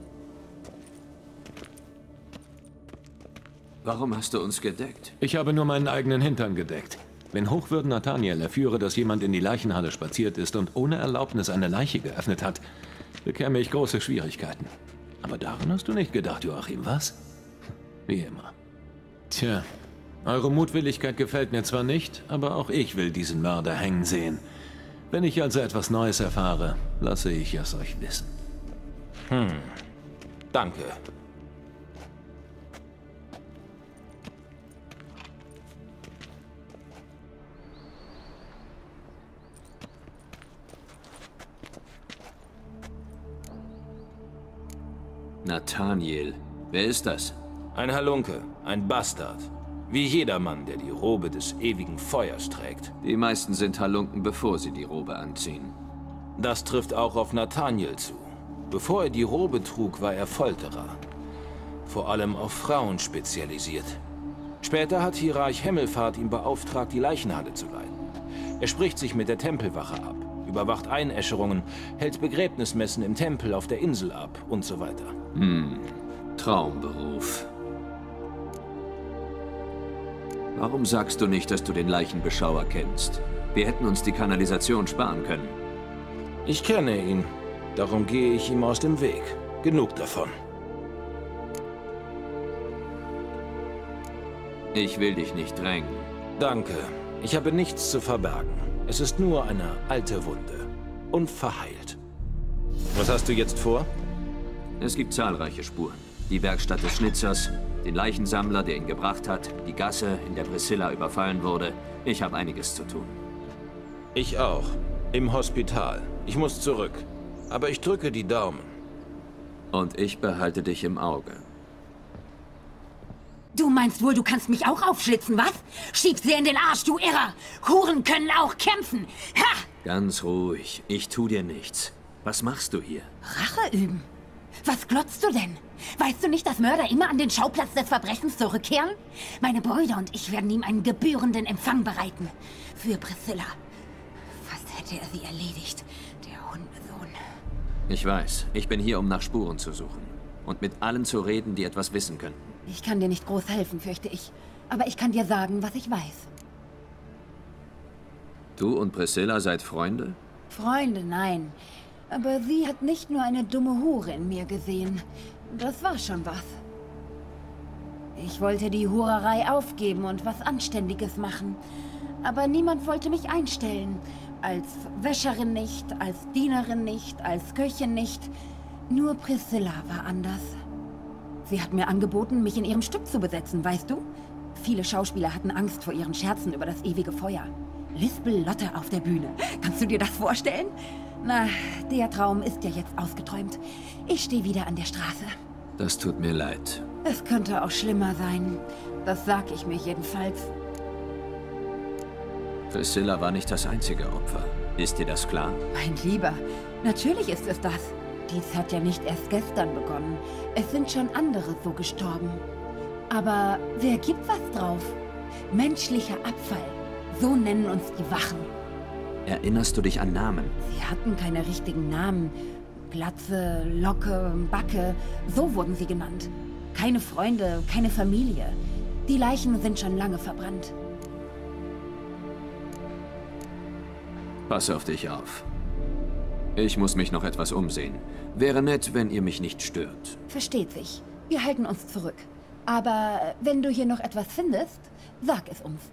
Warum hast du uns gedeckt? Ich habe nur meinen eigenen Hintern gedeckt. Wenn Hochwürden Nathaniel erführe, dass jemand in die Leichenhalle spaziert ist und ohne Erlaubnis eine Leiche geöffnet hat, bekäme ich große Schwierigkeiten. Aber daran hast du nicht gedacht, Joachim, was? Wie immer. Tja, eure Mutwilligkeit gefällt mir zwar nicht, aber auch ich will diesen Mörder hängen sehen. Wenn ich also etwas Neues erfahre, lasse ich es euch wissen. Danke. Nathaniel. Wer ist das? Ein Halunke, ein Bastard. Wie jedermann, der die Robe des ewigen Feuers trägt. Die meisten sind Halunken, bevor sie die Robe anziehen. Das trifft auch auf Nathaniel zu. Bevor er die Robe trug, war er Folterer. vor allem auf Frauen spezialisiert. Später hat Hierarch Hemmelfahrt ihn beauftragt, die Leichenhalle zu leiten. Er spricht sich mit der Tempelwache ab, überwacht Einäscherungen, hält Begräbnismessen im Tempel auf der Insel ab und so weiter. Traumberuf. Warum sagst du nicht, dass du den Leichenbeschauer kennst? Wir hätten uns die Kanalisation sparen können. Ich kenne ihn. Darum gehe ich ihm aus dem Weg. Genug davon. Ich will dich nicht drängen. Danke. Ich habe nichts zu verbergen. Es ist nur eine alte Wunde. Unverheilt. Was hast du jetzt vor? Es gibt zahlreiche Spuren. Die Werkstatt des Schnitzers, den Leichensammler, der ihn gebracht hat, die Gasse, in der Priscilla überfallen wurde. Ich habe einiges zu tun. Ich auch. Im Hospital. Ich muss zurück. Aber ich drücke die Daumen. Und ich behalte dich im Auge. Du meinst wohl, du kannst mich auch aufschlitzen, was? Schieb sie in den Arsch, du Irrer! Huren können auch kämpfen! Ha! Ganz ruhig. Ich tu dir nichts. Was machst du hier? Rache üben? Was glotzt du denn? Weißt du nicht, dass Mörder immer an den Schauplatz des Verbrechens zurückkehren? Meine Brüder und ich werden ihm einen gebührenden Empfang bereiten. Für Priscilla. Fast hätte er sie erledigt, der Hundesohn. Ich weiß. Ich bin hier, um nach Spuren zu suchen. Und mit allen zu reden, die etwas wissen könnten. Ich kann dir nicht groß helfen, fürchte ich. Aber ich kann dir sagen, was ich weiß. Du und Priscilla seid Freunde? Freunde, nein. Aber sie hat nicht nur eine dumme Hure in mir gesehen. Das war schon was. Ich wollte die Hurerei aufgeben und was Anständiges machen. Aber niemand wollte mich einstellen. Als Wäscherin nicht, als Dienerin nicht, als Köchin nicht. Nur Priscilla war anders. Sie hat mir angeboten, mich in ihrem Stück zu besetzen, weißt du? Viele Schauspieler hatten Angst vor ihren Scherzen über das ewige Feuer. Lispel Lotte auf der Bühne. Kannst du dir das vorstellen? Na, der Traum ist ja jetzt ausgeträumt. Ich stehe wieder an der Straße. Das tut mir leid. Es könnte auch schlimmer sein. Das sag ich mir jedenfalls. Priscilla war nicht das einzige Opfer. Ist dir das klar? Mein Lieber, natürlich ist es das. Dies hat ja nicht erst gestern begonnen. Es sind schon andere so gestorben. Aber wer gibt was drauf? Menschlicher Abfall. So nennen uns die Wachen. Erinnerst du dich an Namen? Sie hatten keine richtigen Namen. Glatze, Locke, Backe, so wurden sie genannt. Keine Freunde, keine Familie. Die Leichen sind schon lange verbrannt. Pass auf dich auf. Ich muss mich noch etwas umsehen. Wäre nett, wenn ihr mich nicht stört. Versteht sich. Wir halten uns zurück. Aber wenn du hier noch etwas findest, sag es uns.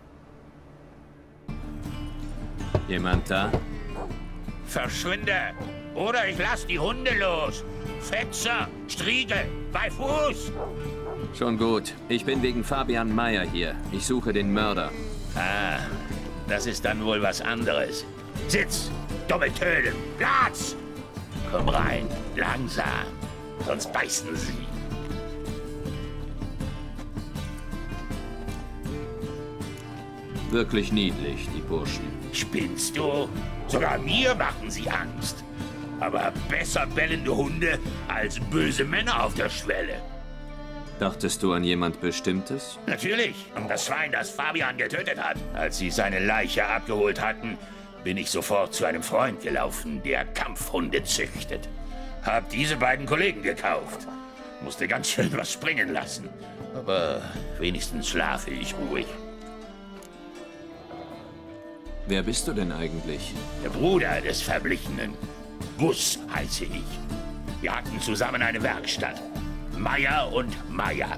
Jemand da? Verschwinde! Oder ich lass die Hunde los! Fetzer, Striegel, bei Fuß! Schon gut. Ich bin wegen Fabian Meyer hier. Ich suche den Mörder. Ah, das ist dann wohl was anderes. Sitz! Doppeltönen! Platz! Komm rein, langsam, sonst beißen sie. Wirklich niedlich, die Burschen. Spinnst du? Sogar mir machen sie Angst. Aber besser bellende Hunde als böse Männer auf der Schwelle. Dachtest du an jemand Bestimmtes? Natürlich, um das Schwein, das Fabian getötet hat. Als sie seine Leiche abgeholt hatten, bin ich sofort zu einem Freund gelaufen, der Kampfhunde züchtet. Hab diese beiden Kollegen gekauft. Musste ganz schön was springen lassen. Aber wenigstens schlafe ich ruhig. Wer bist du denn eigentlich? Der Bruder des Verblichenen. Bus heiße ich. Wir hatten zusammen eine Werkstatt. Meyer und Meyer.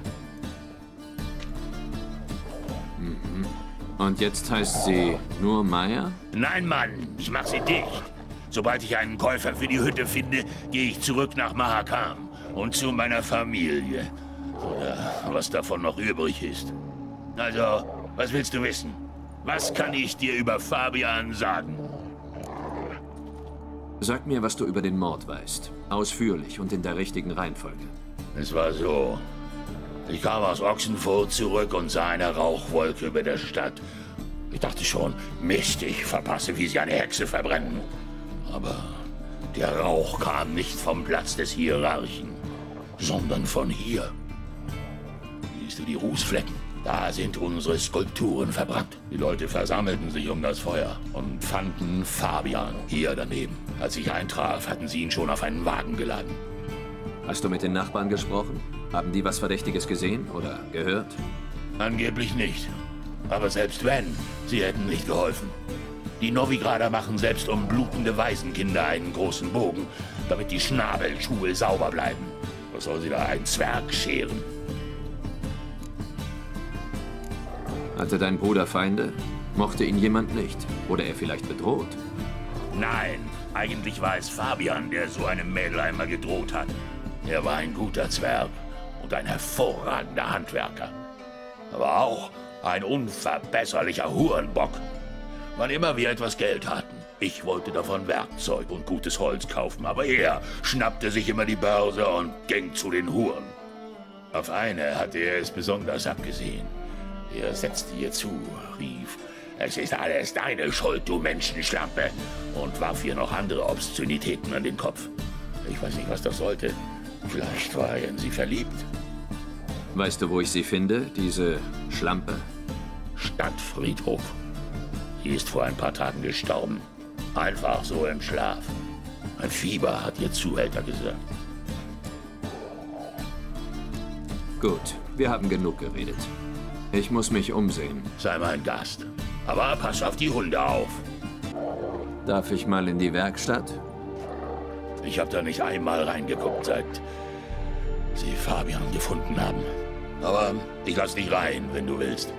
Mhm. Und jetzt heißt sie nur Meyer? Nein, Mann, ich mach sie dicht. Sobald ich einen Käufer für die Hütte finde, gehe ich zurück nach Mahakam und zu meiner Familie. Oder was davon noch übrig ist. Also, was willst du wissen? Was kann ich dir über Fabian sagen? Sag mir, was du über den Mord weißt. Ausführlich und in der richtigen Reihenfolge. Es war so. Ich kam aus Ochsenfurt zurück und sah eine Rauchwolke über der Stadt. Ich dachte schon, Mist, ich verpasse, wie sie eine Hexe verbrennen. Aber der Rauch kam nicht vom Platz des Hierarchen, sondern von hier. Siehst du die Rußflecken? Da sind unsere Skulpturen verbrannt. Die Leute versammelten sich um das Feuer und fanden Fabian hier daneben. Als ich eintraf, hatten sie ihn schon auf einen Wagen geladen. Hast du mit den Nachbarn gesprochen? Haben die was Verdächtiges gesehen oder gehört? Angeblich nicht. Aber selbst wenn, sie hätten nicht geholfen. Die Novigrader machen selbst um blutende Waisenkinder einen großen Bogen, damit die Schnabelschuhe sauber bleiben. Was soll sie da ein Zwerg scheren? Hatte dein Bruder Feinde? Mochte ihn jemand nicht? Oder er vielleicht bedroht? Nein, eigentlich war es Fabian, der so einem Mädel einmal gedroht hat. Er war ein guter Zwerg und ein hervorragender Handwerker. Aber auch ein unverbesserlicher Hurenbock. Wann immer wir etwas Geld hatten, ich wollte davon Werkzeug und gutes Holz kaufen, aber er schnappte sich immer die Börse und ging zu den Huren. Auf eine hatte er es besonders abgesehen. Er setzte ihr zu, rief, es ist alles deine Schuld, du Menschenschlampe, und warf ihr noch andere Obszönitäten an den Kopf. Ich weiß nicht, was das sollte. Vielleicht war er in sie verliebt. Weißt du, wo ich sie finde, diese Schlampe? Stadtfriedhof. Sie ist vor ein paar Tagen gestorben. Einfach so im Schlaf. Ein Fieber, hat ihr Zuhälter gesagt. Gut, wir haben genug geredet. Ich muss mich umsehen. Sei mein Gast. Aber pass auf die Hunde auf. Darf ich mal in die Werkstatt? Ich habe da nicht einmal reingeguckt, seit sie Fabian gefunden haben. Aber ich lass dich rein, wenn du willst.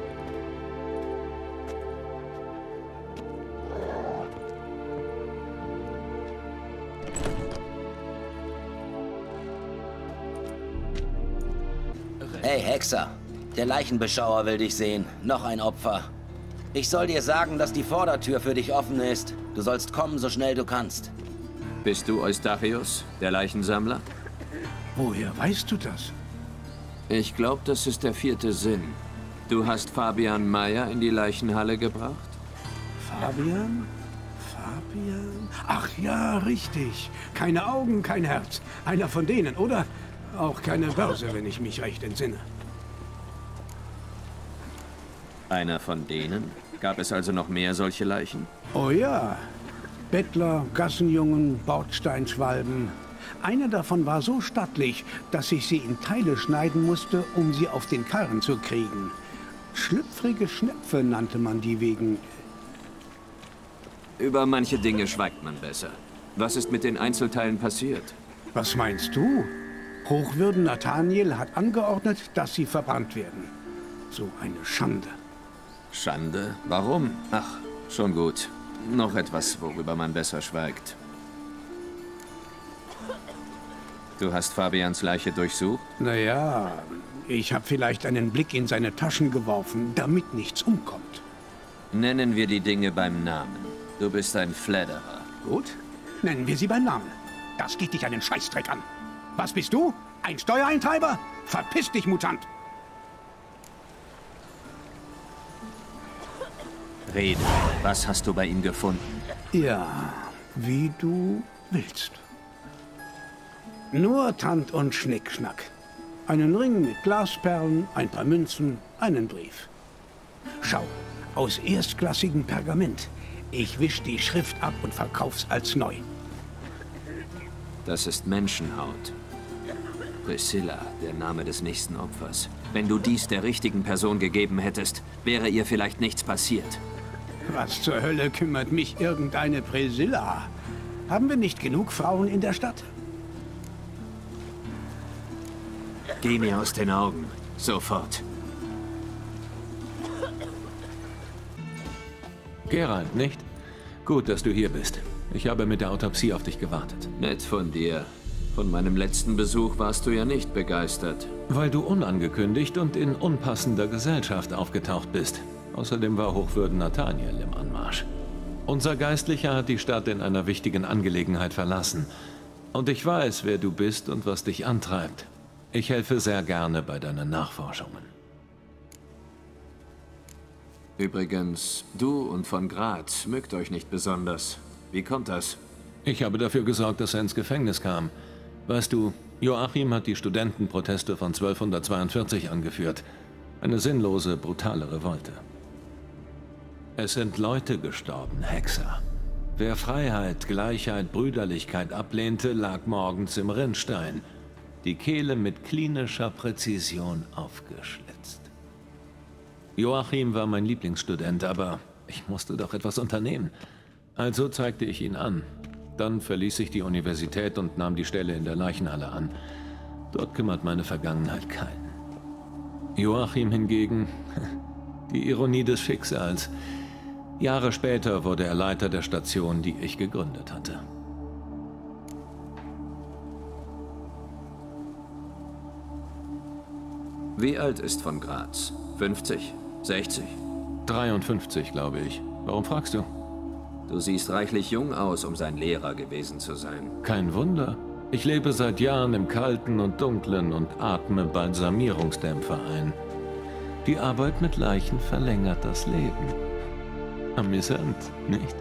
Hey, Hexer. Der Leichenbeschauer will dich sehen. Noch ein Opfer. Ich soll dir sagen, dass die Vordertür für dich offen ist. Du sollst kommen, so schnell du kannst. Bist du Eustachius, der Leichensammler? Woher weißt du das? Ich glaube, das ist der 4. Sinn. Du hast Fabian Meyer in die Leichenhalle gebracht? Fabian? Fabian? Ach ja, richtig. Keine Augen, kein Herz. Einer von denen, oder? Auch keine Börse, wenn ich mich recht entsinne. Einer von denen? Gab es also noch mehr solche Leichen? Oh ja. Bettler, Gassenjungen, Bordsteinschwalben. Eine davon war so stattlich, dass ich sie in Teile schneiden musste, um sie auf den Karren zu kriegen. Schlüpfrige Schnepfe nannte man die wegen... Über manche Dinge schweigt man besser. Was ist mit den Einzelteilen passiert? Was meinst du? Hochwürden Nathaniel hat angeordnet, dass sie verbrannt werden. So eine Schande. Schande? Warum? Ach, schon gut. Noch etwas, worüber man besser schweigt. Du hast Fabians Leiche durchsucht? Naja, ich habe vielleicht einen Blick in seine Taschen geworfen, damit nichts umkommt. Nennen wir die Dinge beim Namen. Du bist ein Fledderer. Gut, nennen wir sie beim Namen. Das geht dich einen Scheißdreck an. Was bist du? Ein Steuereintreiber? Verpiss dich, Mutant! Rede. Was hast du bei ihm gefunden? Ja, wie du willst. Nur Tant und Schnickschnack. Einen Ring mit Glasperlen, ein paar Münzen, einen Brief. Schau, aus erstklassigem Pergament. Ich wisch die Schrift ab und verkauf's als neu. Das ist Menschenhaut. Priscilla, der Name des nächsten Opfers. Wenn du dies der richtigen Person gegeben hättest, wäre ihr vielleicht nichts passiert. Was zur Hölle kümmert mich irgendeine Priscilla? Haben wir nicht genug Frauen in der Stadt? Geh mir aus den Augen. Sofort. Geralt, nicht? Gut, dass du hier bist. Ich habe mit der Autopsie auf dich gewartet. Nett von dir. Von meinem letzten Besuch warst du ja nicht begeistert. Weil du unangekündigt und in unpassender Gesellschaft aufgetaucht bist. Außerdem war Hochwürden Nathaniel im Anmarsch. Unser Geistlicher hat die Stadt in einer wichtigen Angelegenheit verlassen. Und ich weiß, wer du bist und was dich antreibt. Ich helfe sehr gerne bei deinen Nachforschungen. Übrigens, du und von Graz mögt euch nicht besonders. Wie kommt das? Ich habe dafür gesorgt, dass er ins Gefängnis kam. Weißt du, Joachim hat die Studentenproteste von 1242 angeführt. Eine sinnlose, brutale Revolte. Es sind Leute gestorben, Hexer. Wer Freiheit, Gleichheit, Brüderlichkeit ablehnte, lag morgens im Rinnstein. Die Kehle mit klinischer Präzision aufgeschlitzt. Joachim war mein Lieblingsstudent, aber ich musste doch etwas unternehmen. Also zeigte ich ihn an. Dann verließ ich die Universität und nahm die Stelle in der Leichenhalle an. Dort kümmert meine Vergangenheit keinen. Joachim hingegen, die Ironie des Schicksals. Jahre später wurde er Leiter der Station, die ich gegründet hatte. Wie alt ist von Graz? 50? 60? 53, glaube ich. Warum fragst du? Du siehst reichlich jung aus, um sein Lehrer gewesen zu sein. Kein Wunder. Ich lebe seit Jahren im Kalten und Dunklen und atme Balsamierungsdämpfer ein. Die Arbeit mit Leichen verlängert das Leben. Amüsant, nicht?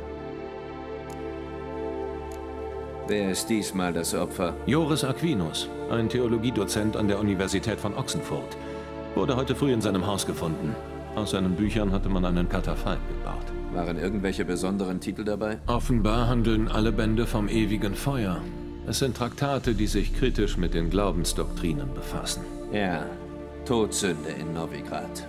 Wer ist diesmal das Opfer? Joris Aquinus, ein Theologiedozent an der Universität von Ochsenfurt. Wurde heute früh in seinem Haus gefunden. Aus seinen Büchern hatte man einen Katerphalk gebaut. Waren irgendwelche besonderen Titel dabei? Offenbar handeln alle Bände vom ewigen Feuer. Es sind Traktate, die sich kritisch mit den Glaubensdoktrinen befassen. Ja, Todsünde in Novigrad.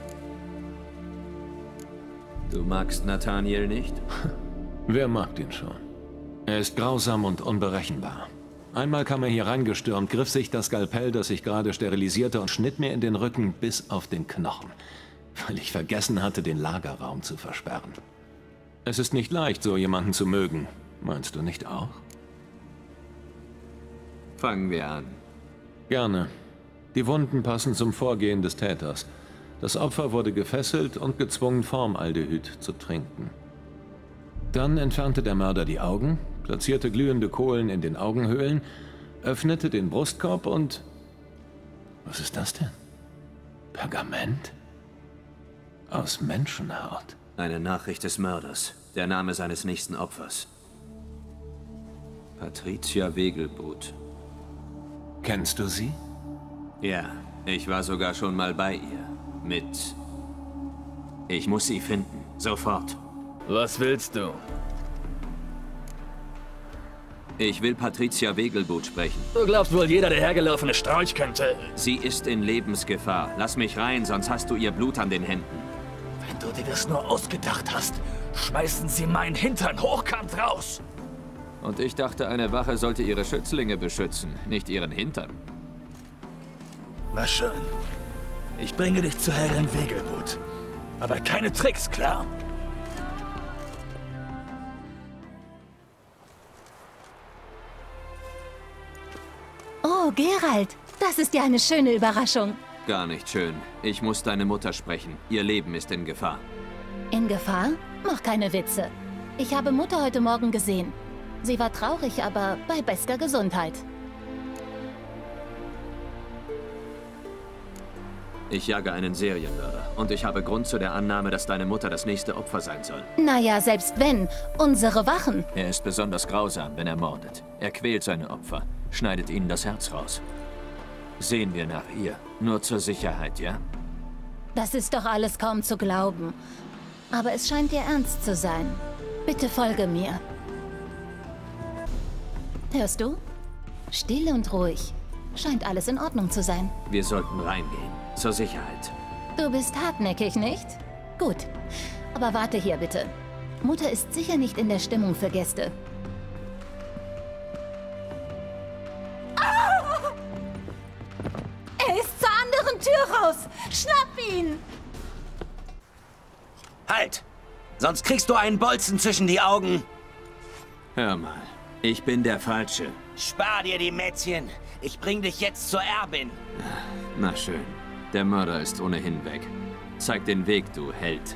Du magst Nathaniel nicht? Wer mag ihn schon? Er ist grausam und unberechenbar. Einmal kam er hier reingestürmt, griff sich das Skalpell, das ich gerade sterilisierte, und schnitt mir in den Rücken bis auf den Knochen, weil ich vergessen hatte, den Lagerraum zu versperren. Es ist nicht leicht, so jemanden zu mögen. Meinst du nicht auch? Fangen wir an. Gerne. Die Wunden passen zum Vorgehen des Täters. Das Opfer wurde gefesselt und gezwungen, Formaldehyd zu trinken. Dann entfernte der Mörder die Augen, platzierte glühende Kohlen in den Augenhöhlen, öffnete den Brustkorb und... Was ist das denn? Pergament? Aus Menschenhaut. Eine Nachricht des Mörders. Der Name seines nächsten Opfers. Patricia Wegelbud. Kennst du sie? Ja, ich war sogar schon mal bei ihr. Mit... Ich muss sie finden. Sofort. Was willst du? Ich will Patricia Wegelbud sprechen. Du glaubst wohl, jeder, der hergelaufene Strolch könnte... Sie ist in Lebensgefahr. Lass mich rein, sonst hast du ihr Blut an den Händen. Wenn du dir das nur ausgedacht hast, schmeißen sie meinen Hintern hochkant raus. Und ich dachte, eine Wache sollte ihre Schützlinge beschützen, nicht ihren Hintern. Na schön. Ich bringe dich zu Herrin Wegelbud. Aber keine Tricks, klar? Oh, Geralt, das ist ja eine schöne Überraschung. Gar nicht schön. Ich muss deine Mutter sprechen. Ihr Leben ist in Gefahr. In Gefahr? Mach keine Witze. Ich habe Mutter heute Morgen gesehen. Sie war traurig, aber bei bester Gesundheit. Ich jage einen Serienmörder und ich habe Grund zu der Annahme, dass deine Mutter das nächste Opfer sein soll. Naja, selbst wenn. Unsere Wachen. Er ist besonders grausam, wenn er mordet. Er quält seine Opfer, schneidet ihnen das Herz raus. Sehen wir nach ihr. Nur zur Sicherheit, ja? Das ist doch alles kaum zu glauben. Aber es scheint dir ernst zu sein. Bitte folge mir. Hörst du? Still und ruhig. Scheint alles in Ordnung zu sein. Wir sollten reingehen. Zur Sicherheit. Du bist hartnäckig, nicht? Gut. Aber warte hier bitte. Mutter ist sicher nicht in der Stimmung für Gäste. Ah! Er ist zur anderen Tür raus! Schnapp ihn! Halt! Sonst kriegst du einen Bolzen zwischen die Augen. Hör mal, ich bin der Falsche. Spar dir die Mätzchen. Ich bring dich jetzt zur Erbin. Na schön. Der Mörder ist ohnehin weg. Zeig den Weg, du Held.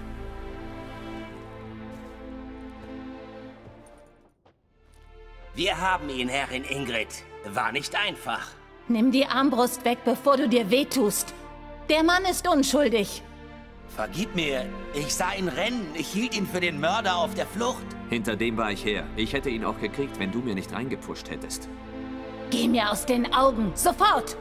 Wir haben ihn, Herrin Ingrid. War nicht einfach. Nimm die Armbrust weg, bevor du dir wehtust. Der Mann ist unschuldig. Vergib mir. Ich sah ihn rennen. Ich hielt ihn für den Mörder auf der Flucht. Hinter dem war ich her. Ich hätte ihn auch gekriegt, wenn du mir nicht reingepusht hättest. Geh mir aus den Augen, sofort!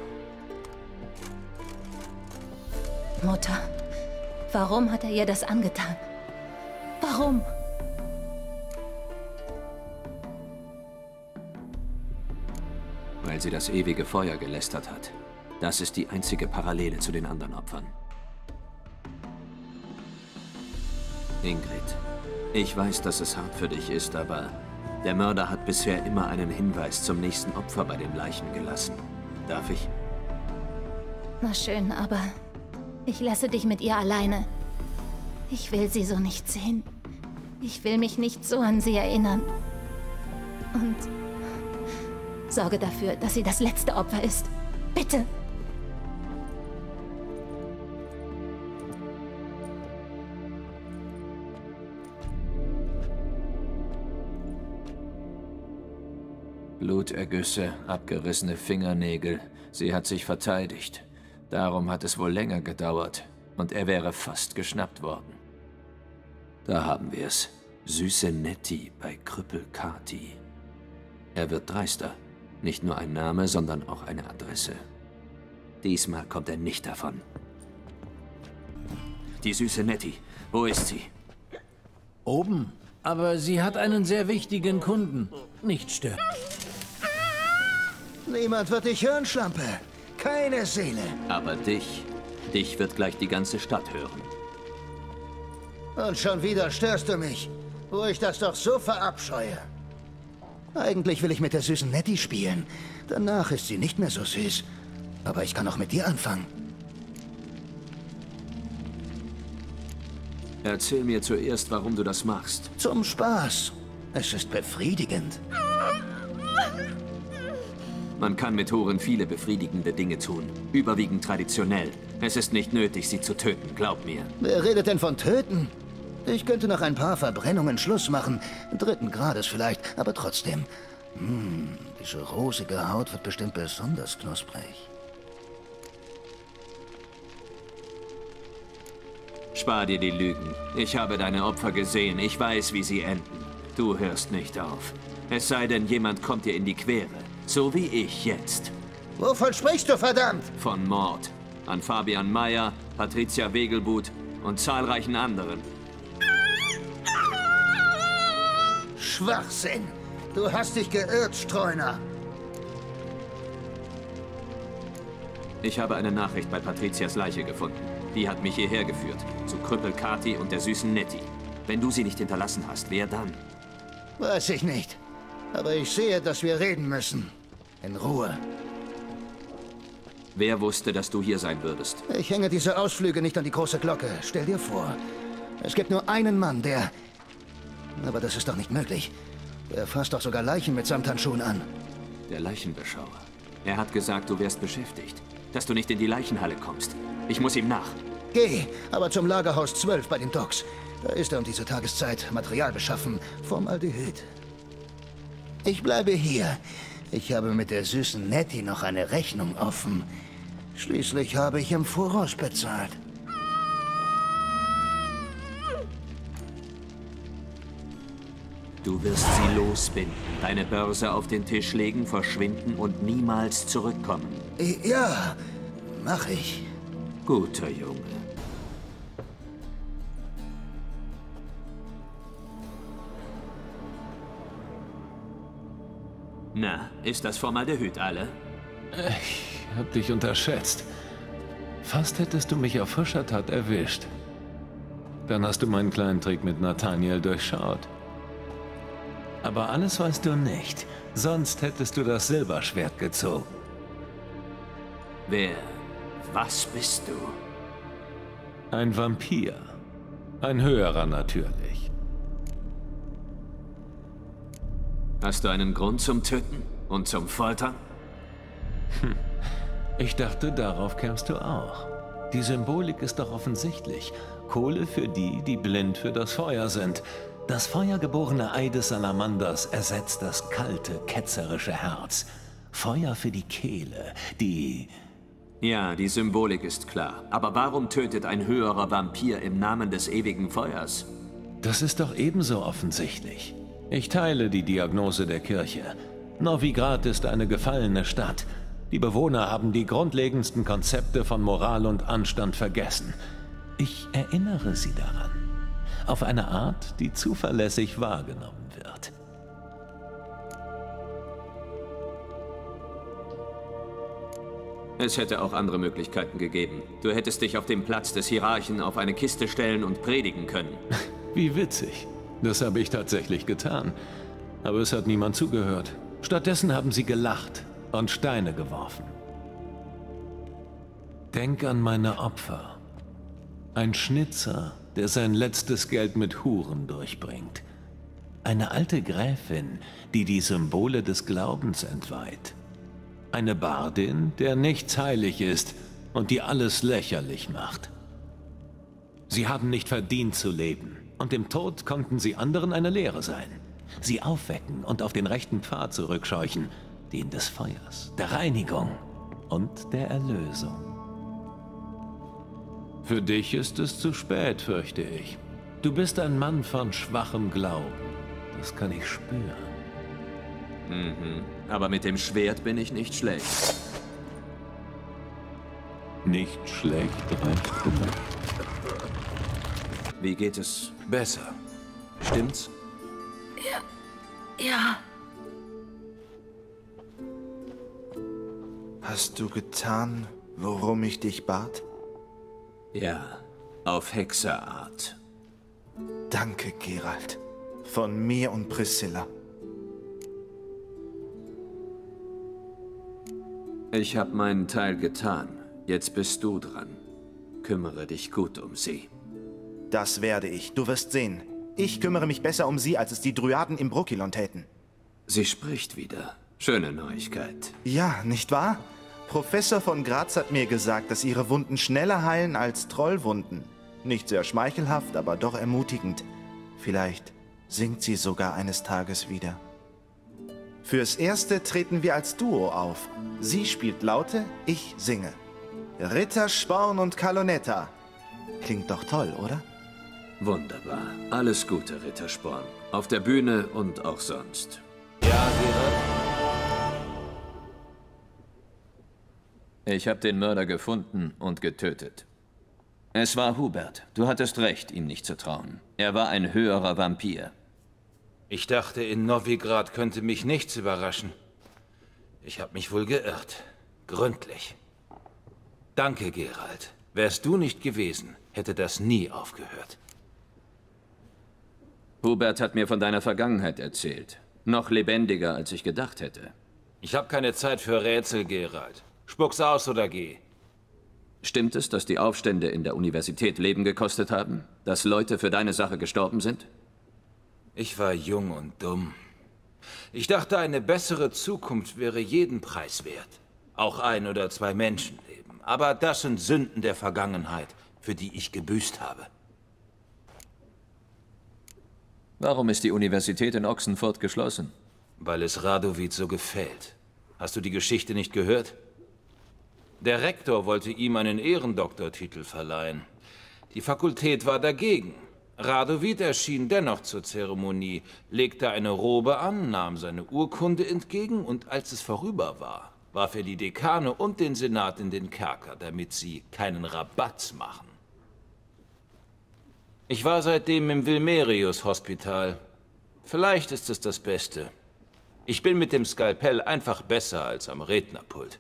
Mutter, warum hat er ihr das angetan? Warum? Weil sie das ewige Feuer gelästert hat. Das ist die einzige Parallele zu den anderen Opfern. Ingrid, ich weiß, dass es hart für dich ist, aber der Mörder hat bisher immer einen Hinweis zum nächsten Opfer bei den Leichen gelassen. Darf ich? Na schön, aber ich lasse dich mit ihr alleine. Ich will sie so nicht sehen. Ich will mich nicht so an sie erinnern. Und sorge dafür, dass sie das letzte Opfer ist. Bitte! Blutergüsse, abgerissene Fingernägel. Sie hat sich verteidigt. Darum hat es wohl länger gedauert. Und er wäre fast geschnappt worden. Da haben wir es. Süße Nettie bei Krüppel Kati. Er wird dreister. Nicht nur ein Name, sondern auch eine Adresse. Diesmal kommt er nicht davon. Die süße Nettie. Wo ist sie? Oben. Aber sie hat einen sehr wichtigen Kunden. Nicht stören. Niemand wird dich hören, Schlampe. Keine Seele. Aber dich. Dich wird gleich die ganze Stadt hören. Und schon wieder störst du mich, wo ich das doch so verabscheue. Eigentlich will ich mit der süßen Nettie spielen. Danach ist sie nicht mehr so süß. Aber ich kann auch mit dir anfangen. Erzähl mir zuerst, warum du das machst. Zum Spaß. Es ist befriedigend. Man kann mit Huren viele befriedigende Dinge tun. Überwiegend traditionell. Es ist nicht nötig, sie zu töten, glaub mir. Wer redet denn von töten? Ich könnte nach ein paar Verbrennungen Schluss machen. 3. Grades vielleicht, aber trotzdem. Diese rosige Haut wird bestimmt besonders knusprig. Spar dir die Lügen. Ich habe deine Opfer gesehen. Ich weiß, wie sie enden. Du hörst nicht auf. Es sei denn, jemand kommt dir in die Quere. So wie ich jetzt. Wovon sprichst du, verdammt? Von Mord. An Fabian Meyer, Patricia Wegelbuth und zahlreichen anderen. Schwachsinn! Du hast dich geirrt, Streuner. Ich habe eine Nachricht bei Patricias Leiche gefunden. Die hat mich hierher geführt. Zu Krüppel Kati und der süßen Nettie. Wenn du sie nicht hinterlassen hast, wer dann? Weiß ich nicht. Aber ich sehe, dass wir reden müssen. In Ruhe. Wer wusste, dass du hier sein würdest? Ich hänge diese Ausflüge nicht an die große Glocke. Stell dir vor, es gibt nur einen Mann, der... Aber das ist doch nicht möglich. Der fasst doch sogar Leichen mit Samthandschuhen an. Der Leichenbeschauer. Er hat gesagt, du wärst beschäftigt. Dass du nicht in die Leichenhalle kommst. Ich muss ihm nach. Geh, aber zum Lagerhaus 12 bei den Docks. Da ist er um diese Tageszeit. Material beschaffen. Formaldehyd. Ich bleibe hier. Ich habe mit der süßen Nettie noch eine Rechnung offen. Schließlich habe ich im Voraus bezahlt. Du wirst sie losbinden, deine Börse auf den Tisch legen, verschwinden und niemals zurückkommen. Ja, mach ich. Guter Junge. Na, ist das Formaldehyd alle? Ich hab dich unterschätzt. Fast hättest du mich auf frischer Tat erwischt. Dann hast du meinen kleinen Trick mit Nathaniel durchschaut. Aber alles weißt du nicht. Sonst hättest du das Silberschwert gezogen. Was bist du? Ein Vampir. Ein höherer natürlich. Hast du einen Grund zum Töten und zum Foltern? Ich dachte, darauf kämst du auch. Die Symbolik ist doch offensichtlich. Kohle für die, die blind für das Feuer sind. Das feuergeborene Ei des Salamanders ersetzt das kalte, ketzerische Herz. Feuer für die Kehle, die... Ja, die Symbolik ist klar. Aber warum tötet ein höherer Vampir im Namen des ewigen Feuers? Das ist doch ebenso offensichtlich. Ich teile die Diagnose der Kirche. Novigrad ist eine gefallene Stadt. Die Bewohner haben die grundlegendsten Konzepte von Moral und Anstand vergessen. Ich erinnere sie daran. Auf eine Art, die zuverlässig wahrgenommen wird. Es hätte auch andere Möglichkeiten gegeben. Du hättest dich auf dem Platz des Hierarchen auf eine Kiste stellen und predigen können. Wie witzig. Das habe ich tatsächlich getan. Aber es hat niemand zugehört. Stattdessen haben sie gelacht und Steine geworfen. Denk an meine Opfer. Ein Schnitzer, der sein letztes Geld mit Huren durchbringt. Eine alte Gräfin, die die Symbole des Glaubens entweiht. Eine Bardin, der nichts heilig ist und die alles lächerlich macht. Sie haben nicht verdient zu leben und im Tod konnten sie anderen eine Lehre sein. Sie aufwecken und auf den rechten Pfad zurückscheuchen, den des Feuers, der Reinigung und der Erlösung. Für dich ist es zu spät, fürchte ich. Du bist ein Mann von schwachem Glauben. Das kann ich spüren. Aber mit dem Schwert bin ich nicht schlecht. Nicht schlecht, recht gemacht. Wie geht es? Besser. Stimmt's? Ja. Hast du getan, worum ich dich bat? Ja, auf Hexerart. Danke, Geralt. Von mir und Priscilla. Ich habe meinen Teil getan. Jetzt bist du dran. Kümmere dich gut um sie. Das werde ich. Du wirst sehen. Ich kümmere mich besser um sie, als es die Dryaden im Brokilon täten. Sie spricht wieder. Schöne Neuigkeit. Ja, nicht wahr? Professor von Graz hat mir gesagt, dass ihre Wunden schneller heilen als Trollwunden. Nicht sehr schmeichelhaft, aber doch ermutigend. Vielleicht singt sie sogar eines Tages wieder. Fürs Erste treten wir als Duo auf. Sie spielt Laute, ich singe. Rittersporn und Kalonetta. Klingt doch toll, oder? Wunderbar. Alles Gute, Rittersporn. Auf der Bühne und auch sonst. Ja, Geralt? Ich habe den Mörder gefunden und getötet. Es war Hubert. Du hattest recht, ihm nicht zu trauen. Er war ein höherer Vampir. Ich dachte, in Novigrad könnte mich nichts überraschen. Ich habe mich wohl geirrt. Gründlich. Danke, Geralt. Wärst du nicht gewesen, hätte das nie aufgehört. Hubert hat mir von deiner Vergangenheit erzählt. Noch lebendiger, als ich gedacht hätte. Ich habe keine Zeit für Rätsel, Geralt. Spuck's aus oder geh. Stimmt es, dass die Aufstände in der Universität Leben gekostet haben? Dass Leute für deine Sache gestorben sind? Ich war jung und dumm. Ich dachte, eine bessere Zukunft wäre jeden Preis wert. Auch 1 oder 2 Menschenleben. Aber das sind Sünden der Vergangenheit, für die ich gebüßt habe. Warum ist die Universität in Oxenfurt geschlossen? Weil es Radovid so gefällt. Hast du die Geschichte nicht gehört? Der Rektor wollte ihm einen Ehrendoktortitel verleihen. Die Fakultät war dagegen. Radovid erschien dennoch zur Zeremonie, legte eine Robe an, nahm seine Urkunde entgegen und als es vorüber war, warf er die Dekane und den Senat in den Kerker, damit sie keinen Rabatz machen. Ich war seitdem im Vilmerius-Hospital. Vielleicht ist es das Beste. Ich bin mit dem Skalpell einfach besser als am Rednerpult.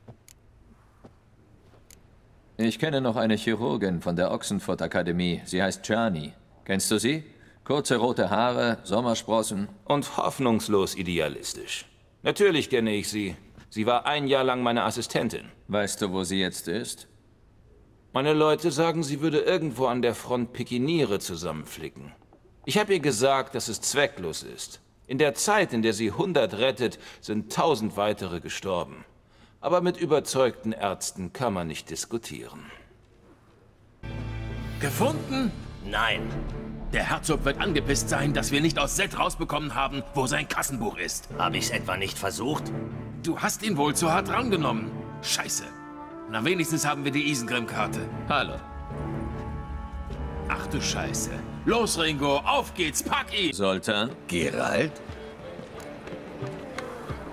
Ich kenne noch eine Chirurgin von der Oxenfurt-Akademie. Sie heißt Czerny. Kennst du sie? Kurze rote Haare, Sommersprossen. Und hoffnungslos idealistisch. Natürlich kenne ich sie. Sie war 1 Jahr lang meine Assistentin. Weißt du, wo sie jetzt ist? Meine Leute sagen, sie würde irgendwo an der Front Pikiniere zusammenflicken. Ich habe ihr gesagt, dass es zwecklos ist. In der Zeit, in der sie 100 rettet, sind 1000 weitere gestorben. Aber mit überzeugten Ärzten kann man nicht diskutieren. Gefunden? Nein. Der Herzog wird angepisst sein, dass wir nicht aus Set rausbekommen haben, wo sein Kassenbuch ist. Habe ich's etwa nicht versucht? Du hast ihn wohl zu hart rangenommen. Scheiße. Na, wenigstens haben wir die Isengrim-Karte. Hallo. Ach du Scheiße. Los, Ringo, auf geht's, pack ihn! Zoltan? Geralt?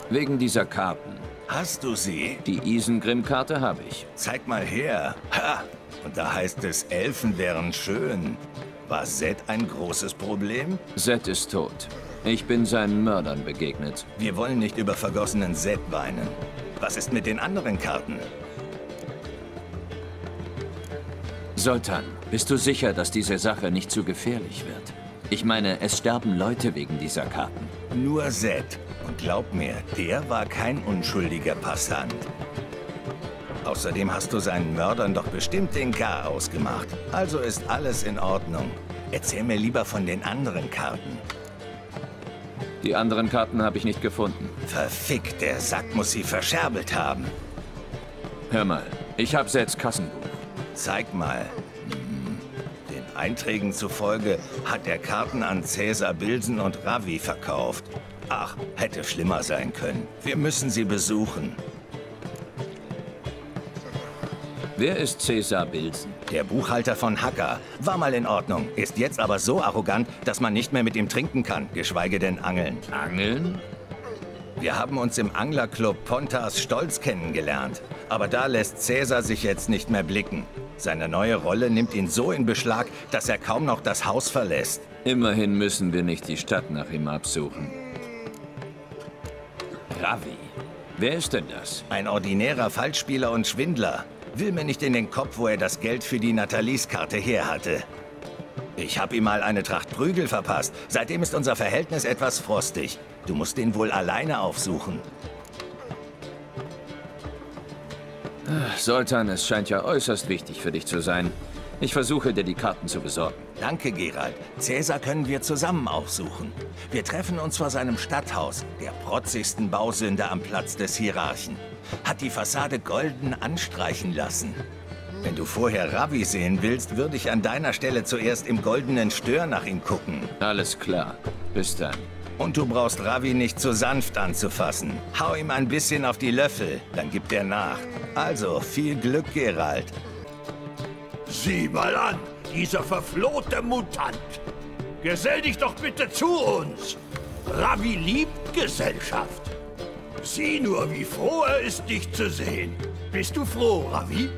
Wegen dieser Karten. Hast du sie? Die Isengrim-Karte habe ich. Zeig mal her. Ha! Und da heißt es, Elfen wären schön. War Zed ein großes Problem? Zed ist tot. Ich bin seinen Mördern begegnet. Wir wollen nicht über vergossenen Zed weinen. Was ist mit den anderen Karten? Sultan, bist du sicher, dass diese Sache nicht zu gefährlich wird? Ich meine, es sterben Leute wegen dieser Karten. Nur Zed. Und glaub mir, der war kein unschuldiger Passant. Außerdem hast du seinen Mördern doch bestimmt den Chaos gemacht. Also ist alles in Ordnung. Erzähl mir lieber von den anderen Karten. Die anderen Karten habe ich nicht gefunden. Verfickt, der Sack muss sie verscherbelt haben. Hör mal, ich habe Zeds Kassenbuch. Zeig mal. Den Einträgen zufolge hat er Karten an Caesar Bilsen und Ravi verkauft. Ach, hätte schlimmer sein können. Wir müssen sie besuchen. Wer ist Caesar Bilsen? Der Buchhalter von Hacker. War mal in Ordnung. Ist jetzt aber so arrogant, dass man nicht mehr mit ihm trinken kann, geschweige denn angeln. Angeln? Wir haben uns im Anglerclub Pontas Stolz kennengelernt. Aber da lässt Caesar sich jetzt nicht mehr blicken. Seine neue Rolle nimmt ihn so in Beschlag, dass er kaum noch das Haus verlässt. Immerhin müssen wir nicht die Stadt nach ihm absuchen. Ravi. Wer ist denn das? Ein ordinärer Falschspieler und Schwindler. Will mir nicht in den Kopf, wo er das Geld für die Nathalies-Karte her hatte. Ich habe ihm mal eine Tracht Prügel verpasst. Seitdem ist unser Verhältnis etwas frostig. Du musst ihn wohl alleine aufsuchen. Sultan, es scheint ja äußerst wichtig für dich zu sein. Ich versuche, dir die Karten zu besorgen. Danke, Geralt. Caesar können wir zusammen aufsuchen. Wir treffen uns vor seinem Stadthaus, der protzigsten Bausünde am Platz des Hierarchen. Hat die Fassade golden anstreichen lassen. Wenn du vorher Ravi sehen willst, würde ich an deiner Stelle zuerst im goldenen Stör nach ihm gucken. Alles klar. Bis dann. Und du brauchst Ravi nicht zu sanft anzufassen. Hau ihm ein bisschen auf die Löffel, dann gibt er nach. Also, viel Glück, Geralt. Sieh mal an, dieser verflohte Mutant. Gesell dich doch bitte zu uns. Ravi liebt Gesellschaft. Sieh nur, wie froh er ist, dich zu sehen. Bist du froh, Ravi?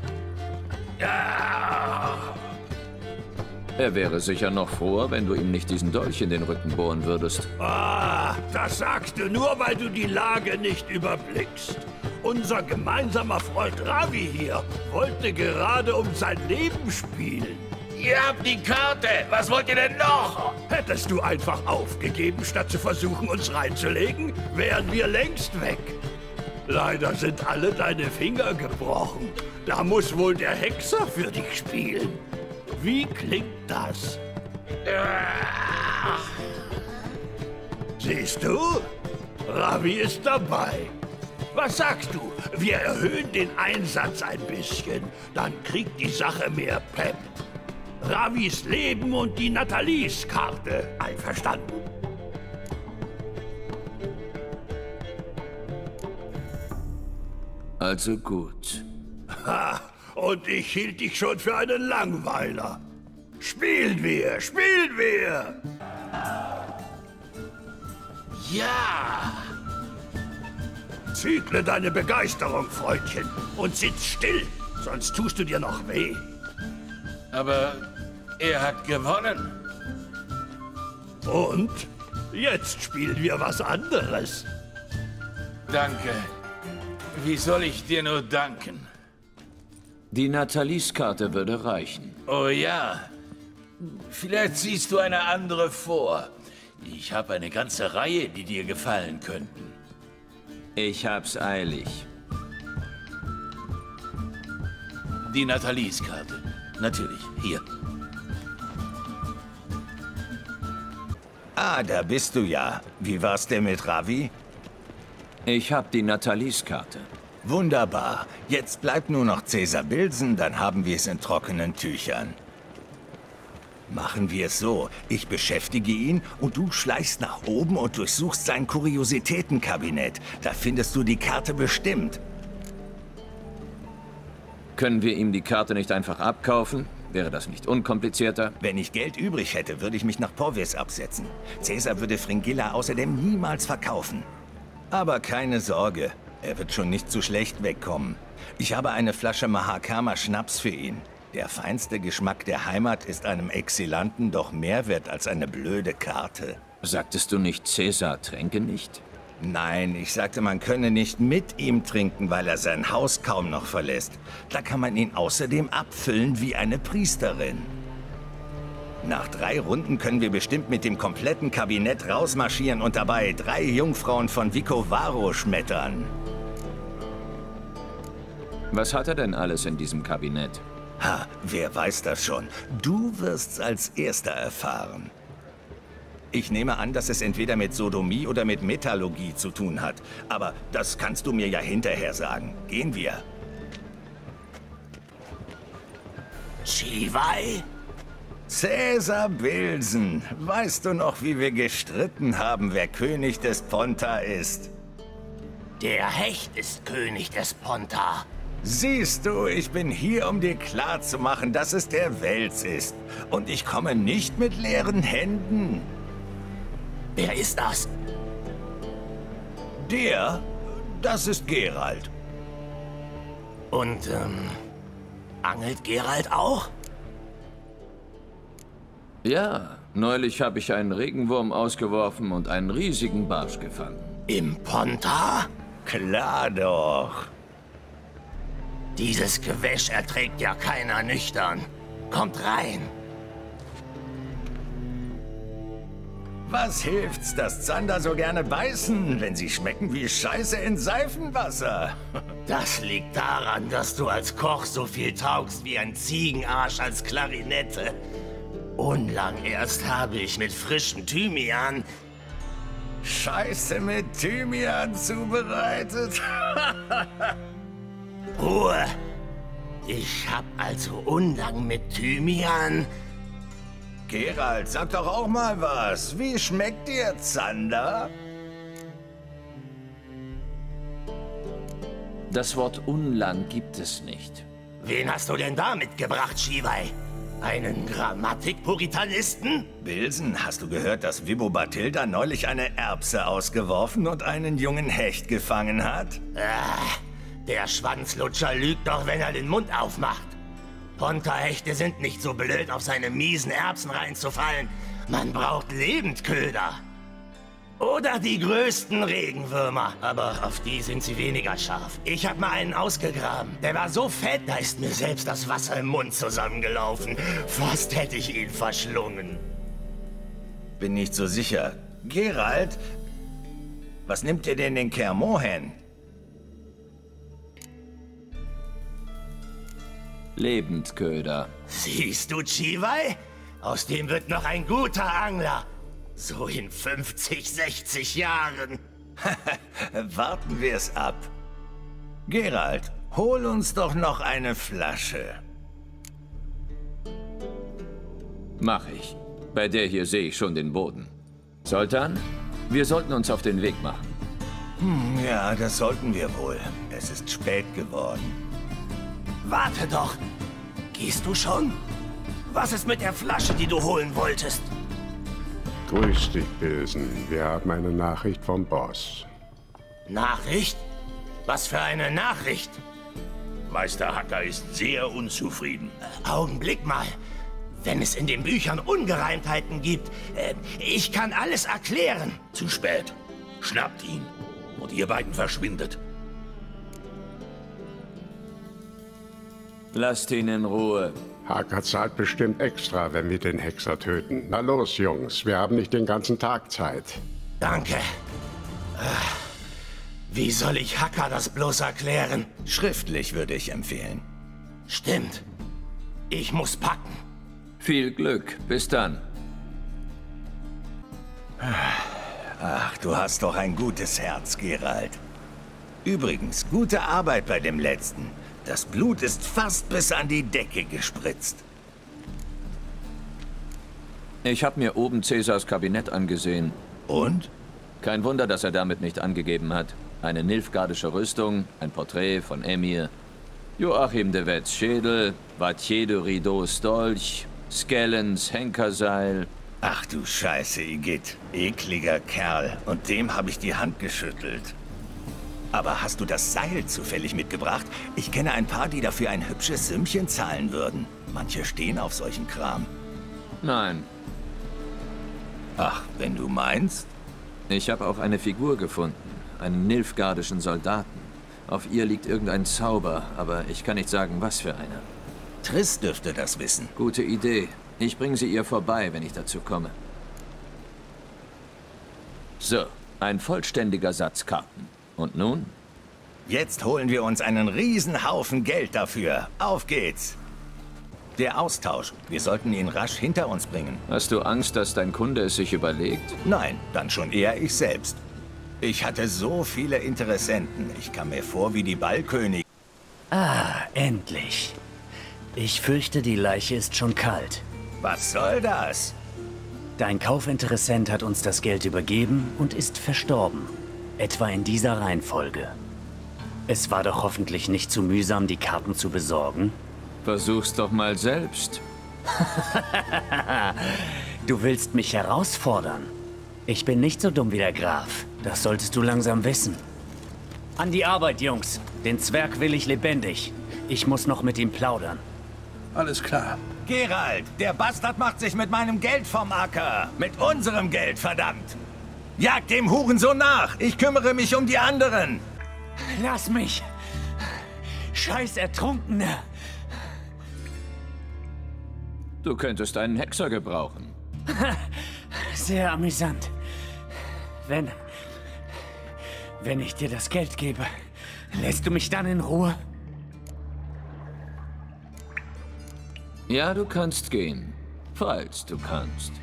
Ja. Er wäre sicher noch froher, wenn du ihm nicht diesen Dolch in den Rücken bohren würdest. Ah, das sagst du nur, weil du die Lage nicht überblickst. Unser gemeinsamer Freund Ravi hier wollte gerade um sein Leben spielen. Ihr habt die Karte! Was wollt ihr denn noch? Hättest du einfach aufgegeben, statt zu versuchen, uns reinzulegen, wären wir längst weg. Leider sind alle deine Finger gebrochen. Da muss wohl der Hexer für dich spielen. Wie klingt das? Siehst du? Ravi ist dabei. Was sagst du? Wir erhöhen den Einsatz ein bisschen. Dann kriegt die Sache mehr Pep. Ravis Leben und die Nathalies-Karte. Einverstanden? Also gut. Ha, und ich hielt dich schon für einen Langweiler. Spielen wir, spielen wir! Ja! Zügle deine Begeisterung, Freundchen, und sitz still, sonst tust du dir noch weh. Aber er hat gewonnen. Und? Jetzt spielen wir was anderes. Danke. Wie soll ich dir nur danken? Die Nathalies-Karte würde reichen. Oh ja. Vielleicht siehst du eine andere vor. Ich habe eine ganze Reihe, die dir gefallen könnten. Ich hab's eilig. Die Nathalies-Karte. Natürlich, hier. Ah, da bist du ja. Wie war's denn mit Ravi? Ich hab die Nathalies-Karte. Wunderbar. Jetzt bleibt nur noch Caesar Bilsen, dann haben wir es in trockenen Tüchern. Machen wir es so. Ich beschäftige ihn und du schleichst nach oben und durchsuchst sein Kuriositätenkabinett. Da findest du die Karte bestimmt. Können wir ihm die Karte nicht einfach abkaufen? Wäre das nicht unkomplizierter? Wenn ich Geld übrig hätte, würde ich mich nach Porvis absetzen. Caesar würde Fringilla außerdem niemals verkaufen. Aber keine Sorge, er wird schon nicht so schlecht wegkommen. Ich habe eine Flasche Mahakama Schnaps für ihn. Der feinste Geschmack der Heimat ist einem Exilanten doch mehr wert als eine blöde Karte. Sagtest du nicht, Cäsar tränke nicht? Nein, ich sagte, man könne nicht mit ihm trinken, weil er sein Haus kaum noch verlässt. Da kann man ihn außerdem abfüllen wie eine Priesterin. Nach 3 Runden können wir bestimmt mit dem kompletten Kabinett rausmarschieren und dabei 3 Jungfrauen von Vicovaro schmettern. Was hat er denn alles in diesem Kabinett? Ha, wer weiß das schon? Du wirst's als Erster erfahren. Ich nehme an, dass es entweder mit Sodomie oder mit Metallurgie zu tun hat. Aber das kannst du mir ja hinterher sagen. Gehen wir. Chivai? Cäsar Bilsen, weißt du noch, wie wir gestritten haben, wer König des Ponta ist? Der Hecht ist König des Ponta. Siehst du, ich bin hier, um dir klarzumachen, dass es der Wels ist. Und ich komme nicht mit leeren Händen. Wer ist das? Das ist Geralt. Und, angelt Geralt auch? Ja, neulich habe ich einen Regenwurm ausgeworfen und einen riesigen Barsch gefangen. Im Ponta? Klar doch. Dieses Gewäsch erträgt ja keiner nüchtern. Kommt rein. Was hilft's, dass Zander so gerne beißen, wenn sie schmecken wie Scheiße in Seifenwasser? Das liegt daran, dass du als Koch so viel taugst wie ein Ziegenarsch als Klarinette. Unlang erst habe ich mit frischem Thymian Scheiße mit Thymian zubereitet. Ruhe! Ich hab also Unlang mit Thymian. Geralt, sag doch auch mal was. Wie schmeckt dir Zander? Das Wort Unlang gibt es nicht. Wen hast du denn da mitgebracht, Chivai? Einen Grammatik-Puritanisten? Bilsen, hast du gehört, dass Vibo Batilda neulich eine Erbse ausgeworfen und einen jungen Hecht gefangen hat? Der Schwanzlutscher lügt doch, wenn er den Mund aufmacht. Ponta-Hechte sind nicht so blöd, auf seine miesen Erbsen reinzufallen. Man braucht Lebendköder. Oder die größten Regenwürmer. Aber auf die sind sie weniger scharf. Ich hab mal einen ausgegraben. Der war so fett, da ist mir selbst das Wasser im Mund zusammengelaufen. Fast hätte ich ihn verschlungen. Bin nicht so sicher. Geralt, was nimmt ihr denn den Kermohen? Lebendköder. Siehst du, Chivai? Aus dem wird noch ein guter Angler. So in 50, 60 Jahren. Warten wir es ab. Geralt, hol uns doch noch eine Flasche. Mach ich. Bei der hier sehe ich schon den Boden. Sultan, wir sollten uns auf den Weg machen. Ja, das sollten wir wohl. Es ist spät geworden. Warte doch. Gehst du schon? Was ist mit der Flasche, die du holen wolltest? Grüß dich, Bilsen. Wir haben eine Nachricht vom Boss. Nachricht? Was für eine Nachricht? Meister Hacker ist sehr unzufrieden. Augenblick mal. Wenn es in den Büchern Ungereimtheiten gibt, ich kann alles erklären. Zu spät. Schnappt ihn. Und ihr beiden verschwindet. Lasst ihn in Ruhe. Hacker zahlt bestimmt extra, wenn wir den Hexer töten. Na los, Jungs, wir haben nicht den ganzen Tag Zeit. Danke. Wie soll ich Hacker das bloß erklären? Schriftlich würde ich empfehlen. Stimmt. Ich muss packen. Viel Glück. Bis dann. Ach, du hast doch ein gutes Herz, Geralt. Übrigens, gute Arbeit bei dem letzten. Das Blut ist fast bis an die Decke gespritzt. Ich habe mir oben Cäsars Kabinett angesehen. Und? Kein Wunder, dass er damit nicht angegeben hat. Eine nilfgaardische Rüstung, ein Porträt von Emir, Joachim de Wetts Schädel, Vattier de Rideaus Dolch, Skellens Henkerseil. Ach du Scheiße, Igitt. Ekliger Kerl. Und dem habe ich die Hand geschüttelt. Aber hast du das Seil zufällig mitgebracht? Ich kenne ein paar, die dafür ein hübsches Sümmchen zahlen würden. Manche stehen auf solchen Kram. Nein. Ach, wenn du meinst. Ich habe auch eine Figur gefunden. Einen nilfgaardischen Soldaten. Auf ihr liegt irgendein Zauber, aber ich kann nicht sagen, was für einer. Triss dürfte das wissen. Gute Idee. Ich bringe sie ihr vorbei, wenn ich dazu komme. So, ein vollständiger Satz Karten. Und nun? Jetzt holen wir uns einen Riesenhaufen Geld dafür. Auf geht's! Der Austausch. Wir sollten ihn rasch hinter uns bringen. Hast du Angst, dass dein Kunde es sich überlegt? Nein, dann schon eher ich selbst. Ich hatte so viele Interessenten. Ich kam mir vor wie die Ballkönigin. Ah, endlich. Ich fürchte, die Leiche ist schon kalt. Was soll das? Dein Kaufinteressent hat uns das Geld übergeben und ist verstorben. Etwa in dieser Reihenfolge. Es war doch hoffentlich nicht zu mühsam, die Karten zu besorgen. Versuch's doch mal selbst. Du willst mich herausfordern. Ich bin nicht so dumm wie der Graf. Das solltest du langsam wissen. An die Arbeit, Jungs. Den Zwerg will ich lebendig. Ich muss noch mit ihm plaudern. Alles klar. Geralt, der Bastard macht sich mit meinem Geld vom Acker. Mit unserem Geld, verdammt. Jagt dem Hurensohn nach. Ich kümmere mich um die anderen. Lass mich. Scheiß Ertrunkener. Du könntest einen Hexer gebrauchen. Sehr amüsant. Wenn ich dir das Geld gebe, lässt du mich dann in Ruhe? Ja, du kannst gehen. Falls du kannst.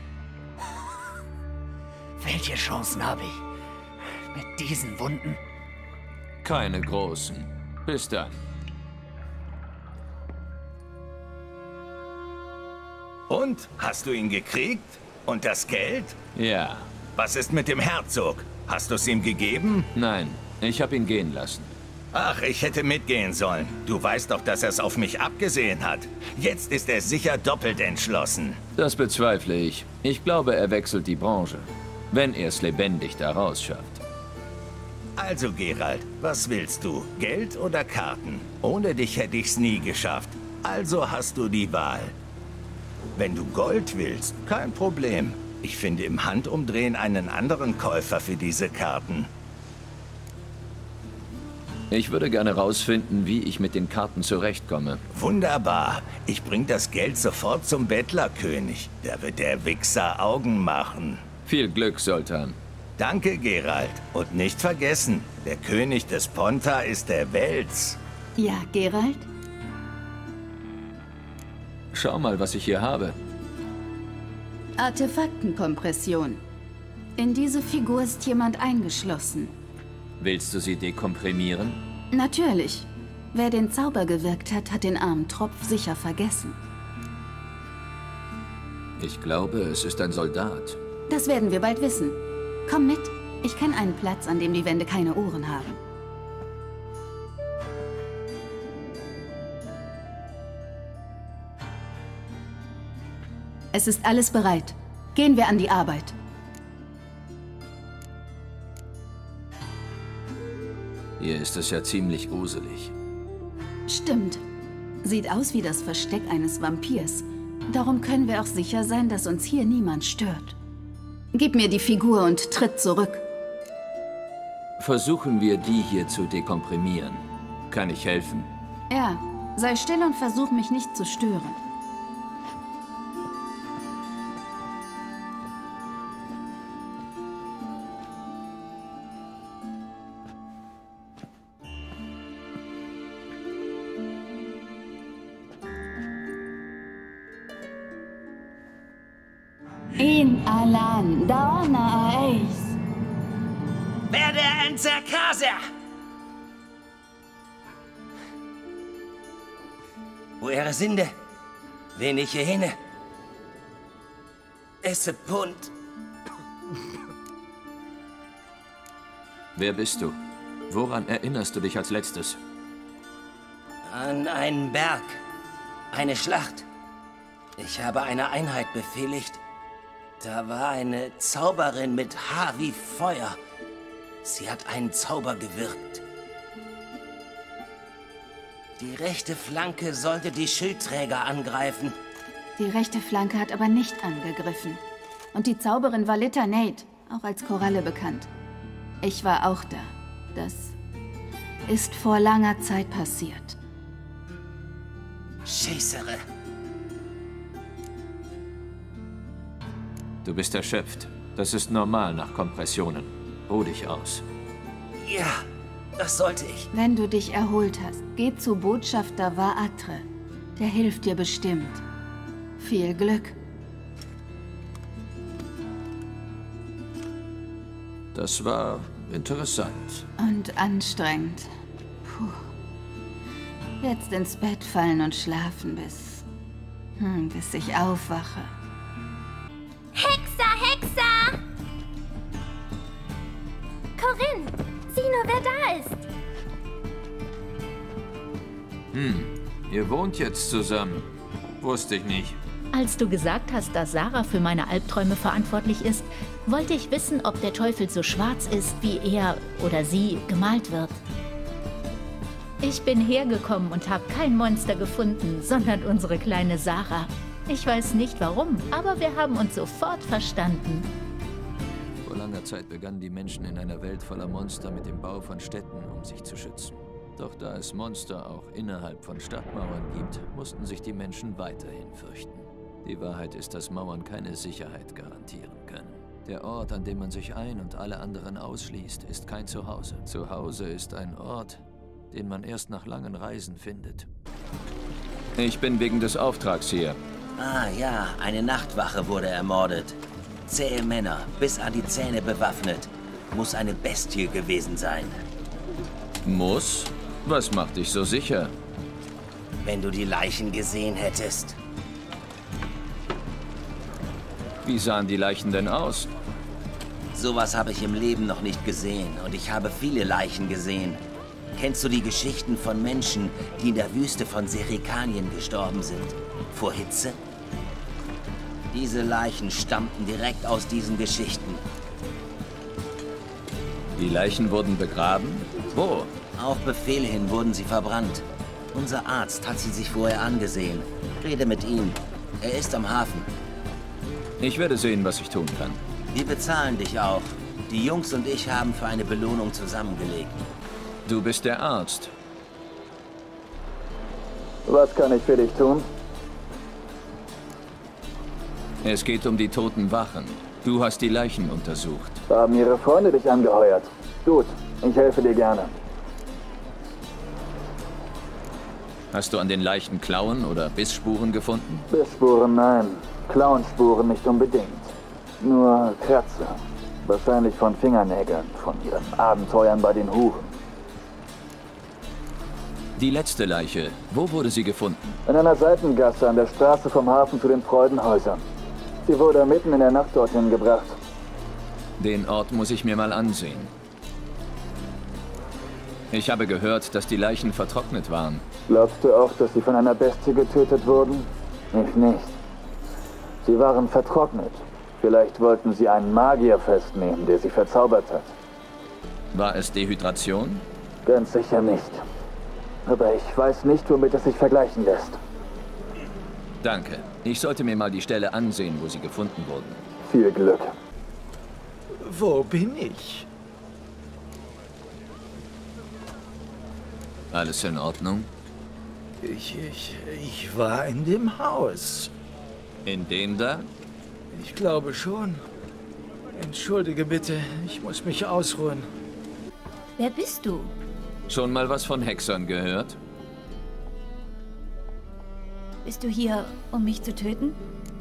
Welche Chancen habe ich? Mit diesen Wunden? Keine großen. Bis dann. Und? Hast du ihn gekriegt? Und das Geld? Ja. Was ist mit dem Herzog? Hast du es ihm gegeben? Nein, ich habe ihn gehen lassen. Ach, ich hätte mitgehen sollen. Du weißt doch, dass er es auf mich abgesehen hat. Jetzt ist er sicher doppelt entschlossen. Das bezweifle ich. Ich glaube, er wechselt die Branche. Wenn er es lebendig da rausschafft. Also, Geralt, was willst du? Geld oder Karten? Ohne dich hätte ich's nie geschafft. Also hast du die Wahl. Wenn du Gold willst, kein Problem. Ich finde im Handumdrehen einen anderen Käufer für diese Karten. Ich würde gerne rausfinden, wie ich mit den Karten zurechtkomme. Wunderbar. Ich bring das Geld sofort zum Bettlerkönig. Da wird der Wichser Augen machen. Viel Glück, Sultan. Danke, Geralt. Und nicht vergessen, der König des Ponta ist der Wels. Ja, Geralt? Schau mal, was ich hier habe. Artefaktenkompression. In diese Figur ist jemand eingeschlossen. Willst du sie dekomprimieren? Natürlich. Wer den Zauber gewirkt hat, hat den armen Tropf sicher vergessen. Ich glaube, es ist ein Soldat. Das werden wir bald wissen. Komm mit. Ich kenne einen Platz, an dem die Wände keine Ohren haben. Es ist alles bereit. Gehen wir an die Arbeit. Hier ist es ja ziemlich gruselig. Stimmt. Sieht aus wie das Versteck eines Vampirs. Darum können wir auch sicher sein, dass uns hier niemand stört. Gib mir die Figur und tritt zurück. Versuchen wir, die hier zu dekomprimieren. Kann ich helfen? Ja, sei still und versuch mich nicht zu stören. In Alan, Dauna Eis. Werde ein Zerkaser! Wo ihre Sinde? Wenige hinne. Esse Pund. Wer bist du? Woran erinnerst du dich als letztes? An einen Berg. Eine Schlacht. Ich habe eine Einheit befehligt. Da war eine Zauberin mit Haar wie Feuer. Sie hat einen Zauber gewirkt. Die rechte Flanke sollte die Schildträger angreifen. Die rechte Flanke hat aber nicht angegriffen. Und die Zauberin war Litta Nate, auch als Koralle bekannt. Ich war auch da. Das ist vor langer Zeit passiert. Scheißere. Du bist erschöpft. Das ist normal nach Kompressionen. Ruh dich aus. Ja, das sollte ich. Wenn du dich erholt hast, geh zu Botschafter Vaatre. Der hilft dir bestimmt. Viel Glück. Das war interessant. Und anstrengend. Puh. Jetzt ins Bett fallen und schlafen, bis ich aufwache. Hexer, Hexer! Corinne, sieh nur, wer da ist. Ihr wohnt jetzt zusammen. Wusste ich nicht. Als du gesagt hast, dass Sarah für meine Albträume verantwortlich ist, wollte ich wissen, ob der Teufel so schwarz ist, wie er oder sie gemalt wird. Ich bin hergekommen und habe kein Monster gefunden, sondern unsere kleine Sarah. Ich weiß nicht warum, aber wir haben uns sofort verstanden. Vor langer Zeit begannen die Menschen in einer Welt voller Monster mit dem Bau von Städten, um sich zu schützen. Doch da es Monster auch innerhalb von Stadtmauern gibt, mussten sich die Menschen weiterhin fürchten. Die Wahrheit ist, dass Mauern keine Sicherheit garantieren können. Der Ort, an dem man sich ein- und alle anderen ausschließt, ist kein Zuhause. Zuhause ist ein Ort, den man erst nach langen Reisen findet. Ich bin wegen des Auftrags hier. Ah ja, eine Nachtwache wurde ermordet. Zähe Männer, bis an die Zähne bewaffnet. Muss eine Bestie gewesen sein. Muss? Was macht dich so sicher? Wenn du die Leichen gesehen hättest. Wie sahen die Leichen denn aus? Sowas habe ich im Leben noch nicht gesehen und ich habe viele Leichen gesehen. Kennst du die Geschichten von Menschen, die in der Wüste von Serikanien gestorben sind? Vor Hitze? Diese Leichen stammten direkt aus diesen Geschichten. Die Leichen wurden begraben? Wo? Auf Befehl hin wurden sie verbrannt. Unser Arzt hat sie sich vorher angesehen. Rede mit ihm. Er ist am Hafen. Ich werde sehen, was ich tun kann. Wir bezahlen dich auch. Die Jungs und ich haben für eine Belohnung zusammengelegt. Du bist der Arzt. Was kann ich für dich tun? Es geht um die toten Wachen. Du hast die Leichen untersucht. Haben ihre Freunde dich angeheuert? Gut, ich helfe dir gerne. Hast du an den Leichen Klauen oder Bissspuren gefunden? Bissspuren nein, Klauenspuren nicht unbedingt. Nur Kratzer. Wahrscheinlich von Fingernägeln, von ihren Abenteuern bei den Huren. Die letzte Leiche, wo wurde sie gefunden? In einer Seitengasse an der Straße vom Hafen zu den Freudenhäusern. Sie wurde mitten in der Nacht dorthin gebracht. Den Ort muss ich mir mal ansehen. Ich habe gehört, dass die Leichen vertrocknet waren. Glaubst du auch, dass sie von einer Bestie getötet wurden? Ich nicht. Sie waren vertrocknet. Vielleicht wollten sie einen Magier festnehmen, der sie verzaubert hat. War es Dehydration? Ganz sicher nicht. Aber ich weiß nicht, womit es sich vergleichen lässt. Danke. Ich sollte mir mal die Stelle ansehen, wo sie gefunden wurden. Viel Glück. Wo bin ich? Alles in Ordnung? Ich war in dem Haus. In dem da? Ich glaube schon. Entschuldige bitte, ich muss mich ausruhen. Wer bist du? Schon mal was von Hexern gehört? Bist du hier, um mich zu töten?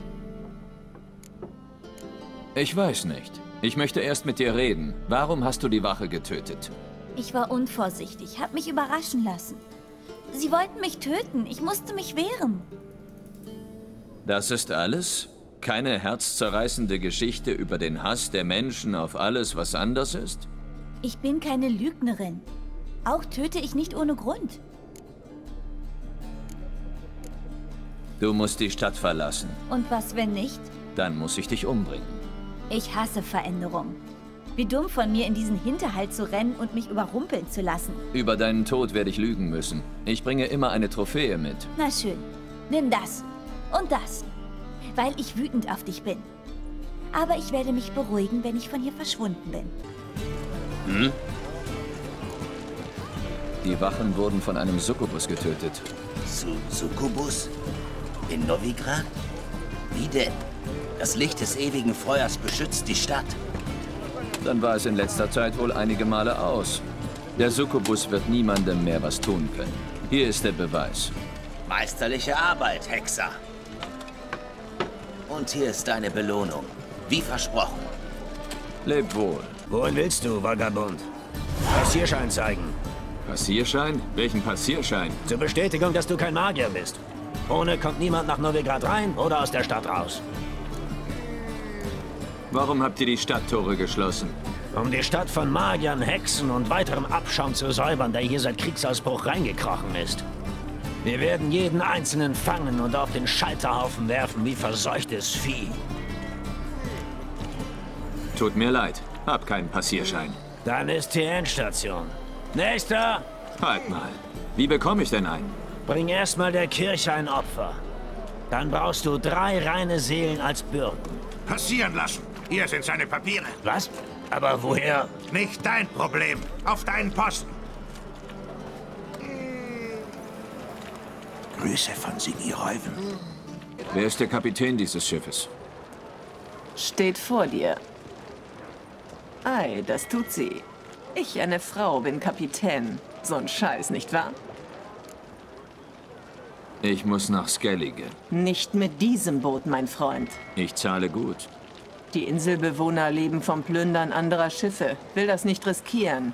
Ich weiß nicht. Ich möchte erst mit dir reden. Warum hast du die Wache getötet? Ich war unvorsichtig, hab mich überraschen lassen. Sie wollten mich töten, ich musste mich wehren. Das ist alles? Keine herzzerreißende Geschichte über den Hass der Menschen auf alles, was anders ist? Ich bin keine Lügnerin. Auch töte ich nicht ohne Grund. Du musst die Stadt verlassen. Und was, wenn nicht? Dann muss ich dich umbringen. Ich hasse Veränderung. Wie dumm von mir, in diesen Hinterhalt zu rennen und mich überrumpeln zu lassen. Über deinen Tod werde ich lügen müssen. Ich bringe immer eine Trophäe mit. Na schön, nimm das und das, weil ich wütend auf dich bin. Aber ich werde mich beruhigen, wenn ich von hier verschwunden bin. Hm? Die Wachen wurden von einem Succubus getötet. Succubus? In Novigrad? Wie denn? Das Licht des ewigen Feuers beschützt die Stadt. Dann war es in letzter Zeit wohl einige Male aus. Der Succubus wird niemandem mehr was tun können. Hier ist der Beweis. Meisterliche Arbeit, Hexer. Und hier ist deine Belohnung. Wie versprochen. Leb wohl. Wohin willst du, Vagabund? Passierschein zeigen. Passierschein? Welchen Passierschein? Zur Bestätigung, dass du kein Magier bist. Ohne kommt niemand nach Novigrad rein oder aus der Stadt raus. Warum habt ihr die Stadttore geschlossen? Um die Stadt von Magiern, Hexen und weiterem Abschaum zu säubern, der hier seit Kriegsausbruch reingekrochen ist. Wir werden jeden Einzelnen fangen und auf den Scheiterhaufen werfen wie verseuchtes Vieh. Tut mir leid, hab keinen Passierschein. Dann ist hier Endstation. Nächster! Halt mal. Wie bekomme ich denn einen? Bring erstmal der Kirche ein Opfer. Dann brauchst du 3 reine Seelen als Bürgen. Passieren lassen. Hier sind seine Papiere. Was? Aber woher? Nicht dein Problem. Auf deinen Posten. Grüße von Sigi Reuven. Wer ist der Kapitän dieses Schiffes? Steht vor dir. Ei, das tut sie. Ich, eine Frau, bin Kapitän. So ein Scheiß, nicht wahr? Ich muss nach Skellige. Nicht mit diesem Boot, mein Freund. Ich zahle gut. Die Inselbewohner leben vom Plündern anderer Schiffe. Will das nicht riskieren.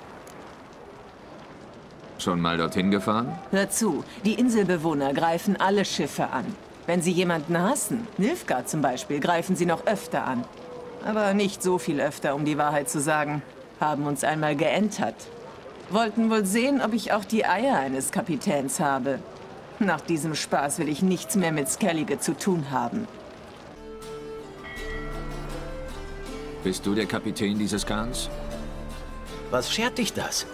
Schon mal dorthin gefahren? Hör zu, die Inselbewohner greifen alle Schiffe an. Wenn sie jemanden hassen, Nilfgaard zum Beispiel, greifen sie noch öfter an. Aber nicht so viel öfter, um die Wahrheit zu sagen. Haben uns einmal geentert. Wollten wohl sehen, ob ich auch die Eier eines Kapitäns habe. Nach diesem Spaß will ich nichts mehr mit Skellige zu tun haben. Bist du der Kapitän dieses Kahns? Was schert dich das?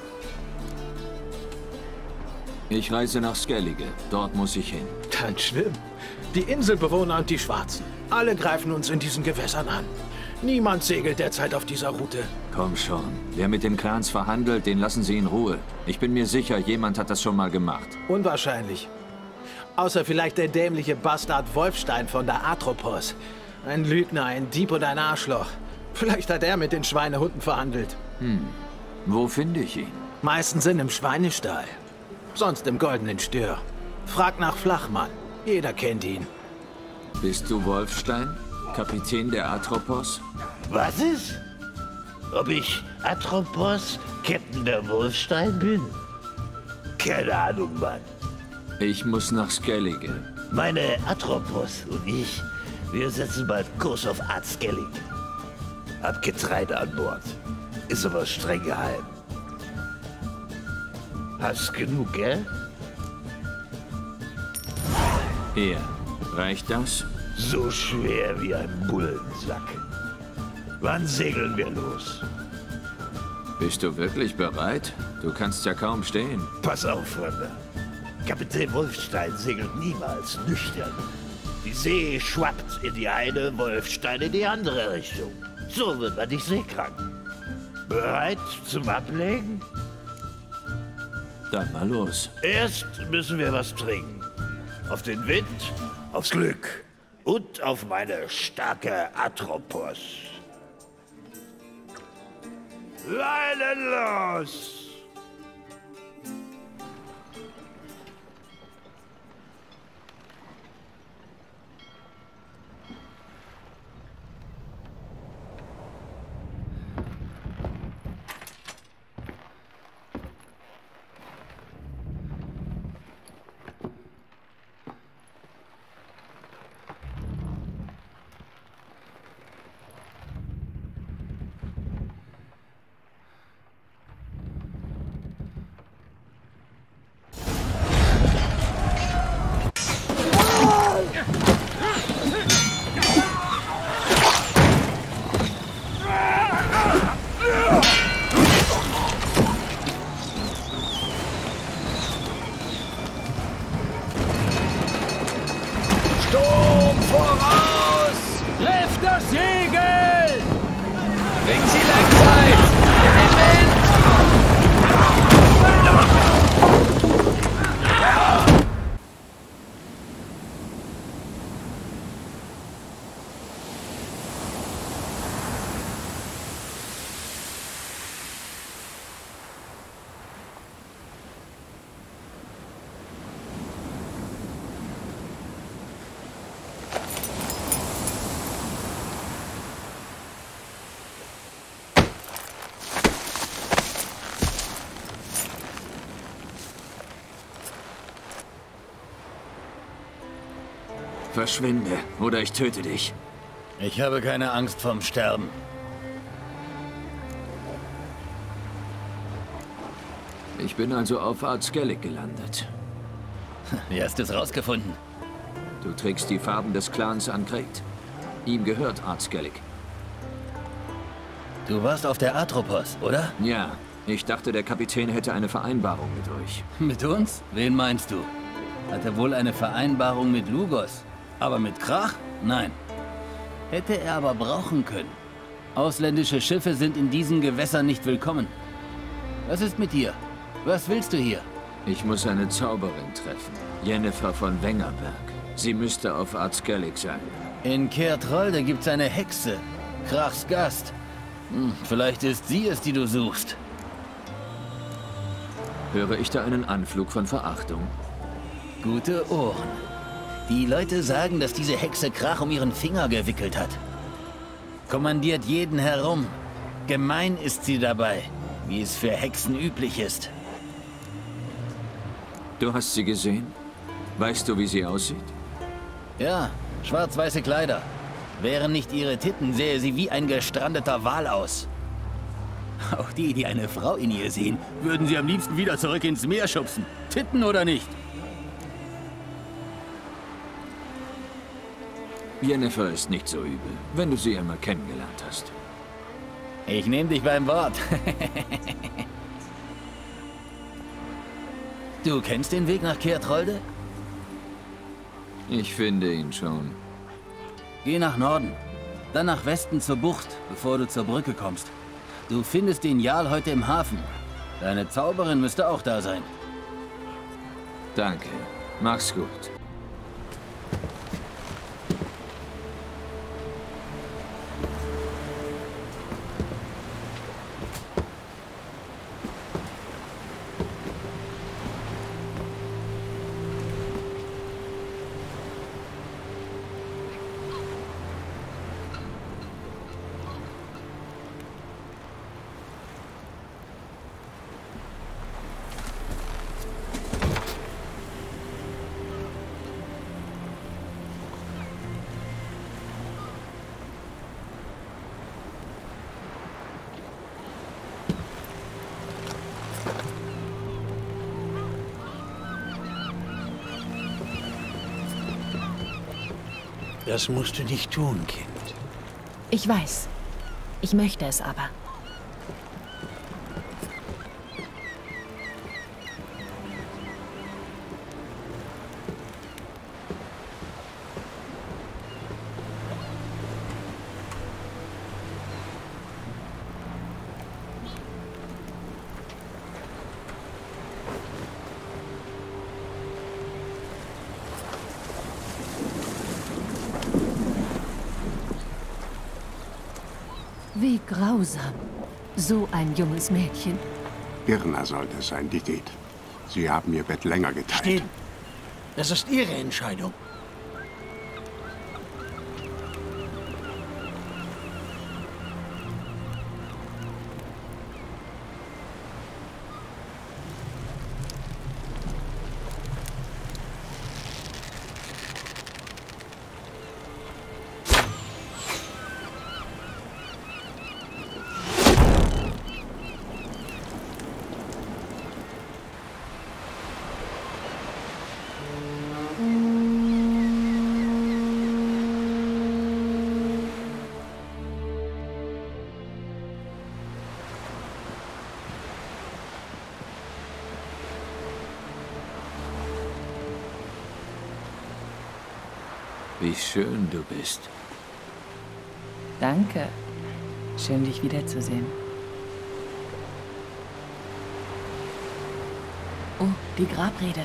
Ich reise nach Skellige. Dort muss ich hin. Dann schwimm. Die Inselbewohner und die Schwarzen. Alle greifen uns in diesen Gewässern an. Niemand segelt derzeit auf dieser Route. Komm schon. Wer mit den Clans verhandelt, den lassen Sie in Ruhe. Ich bin mir sicher, jemand hat das schon mal gemacht. Unwahrscheinlich. Außer vielleicht der dämliche Bastard Wolfstein von der Atropos. Ein Lügner, ein Dieb und ein Arschloch. Vielleicht hat er mit den Schweinehunden verhandelt. Wo finde ich ihn? Meistens im Schweinestall. Sonst im Goldenen Stör. Frag nach Flachmann. Jeder kennt ihn. Bist du Wolfstein? Kapitän der Atropos? Was ist? Ob ich Atropos, Captain der Wolfstein bin? Keine Ahnung, Mann. Ich muss nach Skellige. Meine Atropos und ich, wir setzen bald Kurs auf Art Skellige. Hab Getreide an Bord. Ist aber streng geheim. Hast genug, gell? Hier. Reicht das? So schwer wie ein Bullensack. Wann segeln wir los? Bist du wirklich bereit? Du kannst ja kaum stehen. Pass auf, Fremder. Kapitän Wolfstein segelt niemals nüchtern. Die See schwappt in die eine, Wolfstein in die andere Richtung. So wird man nicht seekrank. Bereit zum Ablegen? Dann mal los. Erst müssen wir was trinken. Auf den Wind, aufs Glück und auf meine starke Atropos. Leinen los! Sturm voraus! Trefft das Segel! Bring sie Langzeit! Wind! Verschwinde, oder ich töte dich. Ich habe keine Angst vorm Sterben. Ich bin also auf Art Skellig gelandet. Wie hast du es rausgefunden? Du trägst die Farben des Clans Ankret. Ihm gehört Art Skellig. Du warst auf der Atropos, oder? Ja, ich dachte, der Kapitän hätte eine Vereinbarung mit euch. Mit uns? Wen meinst du? Hat er wohl eine Vereinbarung mit Lugos? Aber mit Krach? Nein. Hätte er aber brauchen können. Ausländische Schiffe sind in diesen Gewässern nicht willkommen. Was ist mit dir? Was willst du hier? Ich muss eine Zauberin treffen. Yennefer von Wengerberg. Sie müsste auf Art Skellig sein. In Kertrolde gibt's eine Hexe. Krachs Gast. Vielleicht ist sie es, die du suchst. Höre ich da einen Anflug von Verachtung? Gute Ohren. Die Leute sagen, dass diese Hexe Krach um ihren Finger gewickelt hat. Kommandiert jeden herum. Gemein ist sie dabei, wie es für Hexen üblich ist. Du hast sie gesehen? Weißt du, wie sie aussieht? Ja, schwarz-weiße Kleider. Wären nicht ihre Titten, sähe sie wie ein gestrandeter Wal aus. Auch die, die eine Frau in ihr sehen, würden sie am liebsten wieder zurück ins Meer schubsen. Titten oder nicht? Yennefer ist nicht so übel, wenn du sie einmal kennengelernt hast. Ich nehme dich beim Wort. Du kennst den Weg nach Kertrolde? Ich finde ihn schon. Geh nach Norden, dann nach Westen zur Bucht, bevor du zur Brücke kommst. Du findest den Jarl heute im Hafen. Deine Zauberin müsste auch da sein. Danke. Mach's gut. Das musst du nicht tun, Kind. Ich weiß. Ich möchte es aber. Wie grausam. So ein junges Mädchen. Irna sollte es sein, die geht. Sie haben ihr Bett länger geteilt. Stehen. Das ist Ihre Entscheidung. Wie schön du bist. Danke. Schön, dich wiederzusehen. Oh, die Grabrede.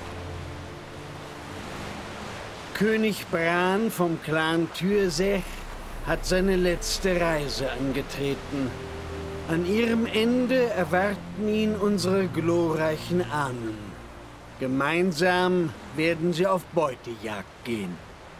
König Bran vom Clan Tyrsech hat seine letzte Reise angetreten. An ihrem Ende erwarten ihn unsere glorreichen Ahnen. Gemeinsam werden sie auf Beutejagd gehen.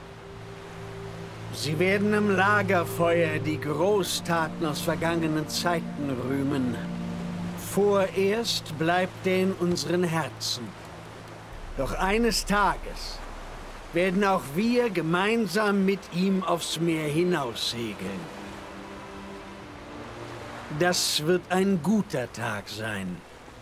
Sie werden am Lagerfeuer die Großtaten aus vergangenen Zeiten rühmen. Vorerst bleibt er in unseren Herzen. Doch eines Tages werden auch wir gemeinsam mit ihm aufs Meer hinaussegeln. Das wird ein guter Tag sein.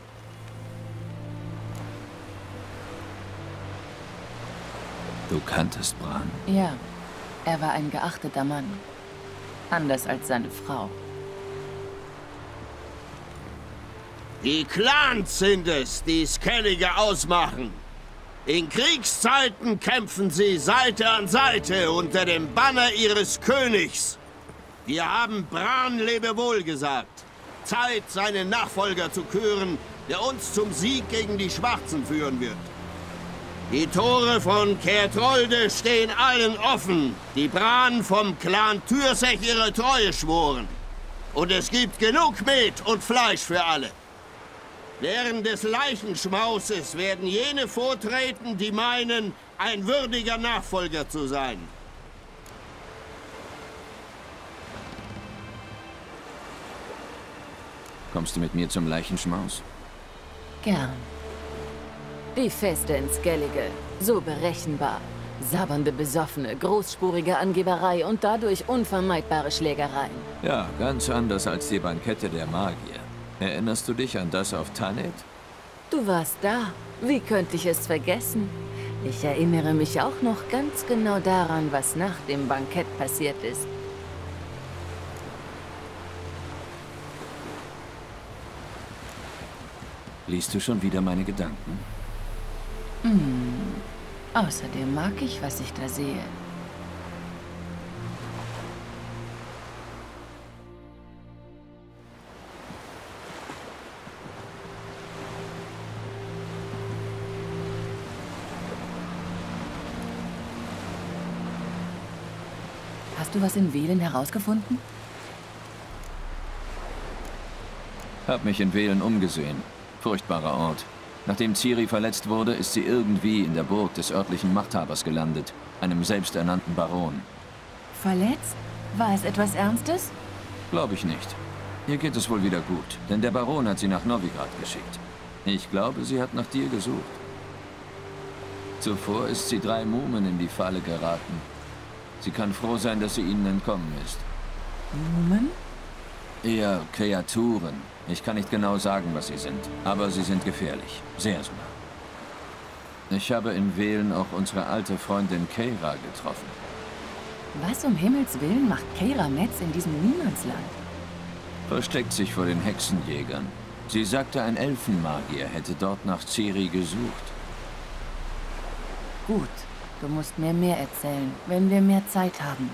Du kanntest Bran? Ja, er war ein geachteter Mann. Anders als seine Frau. Die Clans sind es, die Skellige ausmachen. In Kriegszeiten kämpfen sie Seite an Seite unter dem Banner ihres Königs. Wir haben Bran Lebewohl gesagt. Zeit, seinen Nachfolger zu küren, der uns zum Sieg gegen die Schwarzen führen wird. Die Tore von Kertrolde stehen allen offen, die Bran vom Clan Tyrsech ihre Treue schworen. Und es gibt genug Met und Fleisch für alle. Während des Leichenschmauses werden jene vortreten, die meinen, ein würdiger Nachfolger zu sein. Kommst du mit mir zum Leichenschmaus? Gern. Die Feste in Skellige, so berechenbar. Sabbernde Besoffene, großspurige Angeberei und dadurch unvermeidbare Schlägereien. Ja, ganz anders als die Bankette der Magier. Erinnerst du dich an das auf Tanith? Du warst da. Wie könnte ich es vergessen? Ich erinnere mich auch noch ganz genau daran, was nach dem Bankett passiert ist. Liest du schon wieder meine Gedanken? Außerdem mag ich, was ich da sehe. Hast du was in Velen herausgefunden? Hab mich in Velen umgesehen. Furchtbarer Ort. Nachdem Ciri verletzt wurde, ist sie irgendwie in der Burg des örtlichen Machthabers gelandet, einem selbsternannten Baron. Verletzt? War es etwas Ernstes? Glaube ich nicht. Ihr geht es wohl wieder gut, denn der Baron hat sie nach Novigrad geschickt. Ich glaube, sie hat nach dir gesucht. Zuvor ist sie 3 Mumen in die Falle geraten. Sie kann froh sein, dass sie ihnen entkommen ist. Mumen? Eher Kreaturen. Ich kann nicht genau sagen, was sie sind, aber sie sind gefährlich. Sehr sogar. Ich habe in Velen auch unsere alte Freundin Keira getroffen. Was um Himmels Willen macht Keira Metz in diesem Niemandsland? Versteckt sich vor den Hexenjägern. Sie sagte, ein Elfenmagier hätte dort nach Ciri gesucht. Gut, du musst mir mehr erzählen, wenn wir mehr Zeit haben.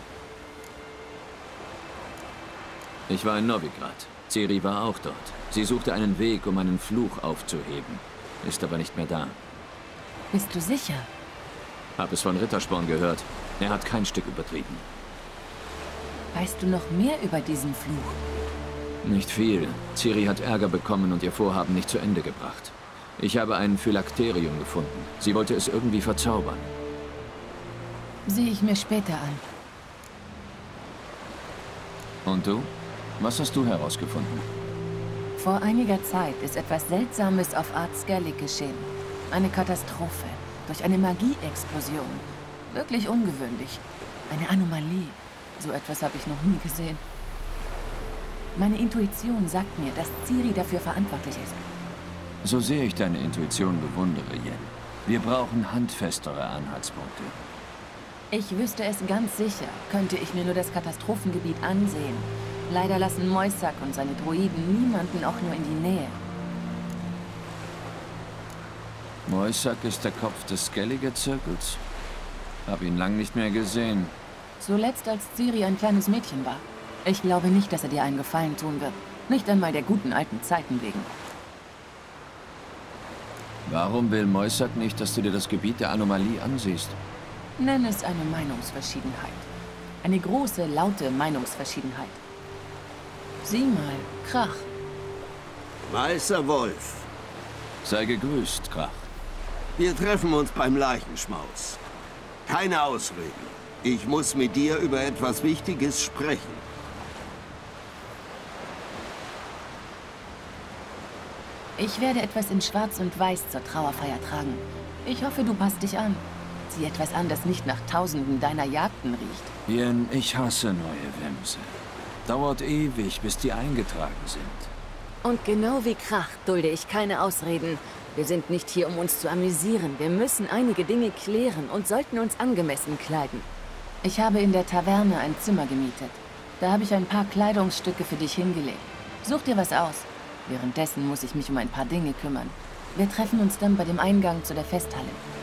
Ich war in Novigrad. Ciri war auch dort. Sie suchte einen Weg, um einen Fluch aufzuheben. Ist aber nicht mehr da. Bist du sicher? Hab es von Rittersporn gehört. Er hat kein Stück übertrieben. Weißt du noch mehr über diesen Fluch? Nicht viel. Ciri hat Ärger bekommen und ihr Vorhaben nicht zu Ende gebracht. Ich habe ein Phylakterium gefunden. Sie wollte es irgendwie verzaubern. Sehe ich mir später an. Und du? Was hast du herausgefunden? Vor einiger Zeit ist etwas Seltsames auf Art Skellig geschehen. Eine Katastrophe. Durch eine Magieexplosion. Wirklich ungewöhnlich. Eine Anomalie. So etwas habe ich noch nie gesehen. Meine Intuition sagt mir, dass Ciri dafür verantwortlich ist. So sehr ich deine Intuition bewundere, Yen. Wir brauchen handfestere Anhaltspunkte. Ich wüsste es ganz sicher, könnte ich mir nur das Katastrophengebiet ansehen. Leider lassen Moisak und seine Droiden niemanden auch nur in die Nähe. Moisak ist der Kopf des Skellige-Zirkels? Hab ihn lang nicht mehr gesehen. Zuletzt, als Ciri ein kleines Mädchen war. Ich glaube nicht, dass er dir einen Gefallen tun wird. Nicht einmal der guten alten Zeiten wegen. Warum will Moissac nicht, dass du dir das Gebiet der Anomalie ansiehst? Nenn es eine Meinungsverschiedenheit. Eine große, laute Meinungsverschiedenheit. Sieh mal, Krach. Meister Wolf. Sei gegrüßt, Krach. Wir treffen uns beim Leichenschmaus. Keine Ausreden. Ich muss mit dir über etwas Wichtiges sprechen. Ich werde etwas in Schwarz und Weiß zur Trauerfeier tragen. Ich hoffe, du passt dich an. Zieh etwas an, das nicht nach Tausenden deiner Jagden riecht. Yen, ich hasse neue Wämse. Dauert ewig, bis die eingetragen sind. Und genau wie Krach dulde ich keine Ausreden. Wir sind nicht hier, um uns zu amüsieren. Wir müssen einige Dinge klären und sollten uns angemessen kleiden. Ich habe in der Taverne ein Zimmer gemietet. Da habe ich ein paar Kleidungsstücke für dich hingelegt. Such dir was aus. Währenddessen muss ich mich um ein paar Dinge kümmern. Wir treffen uns dann bei dem Eingang zu der Festhalle.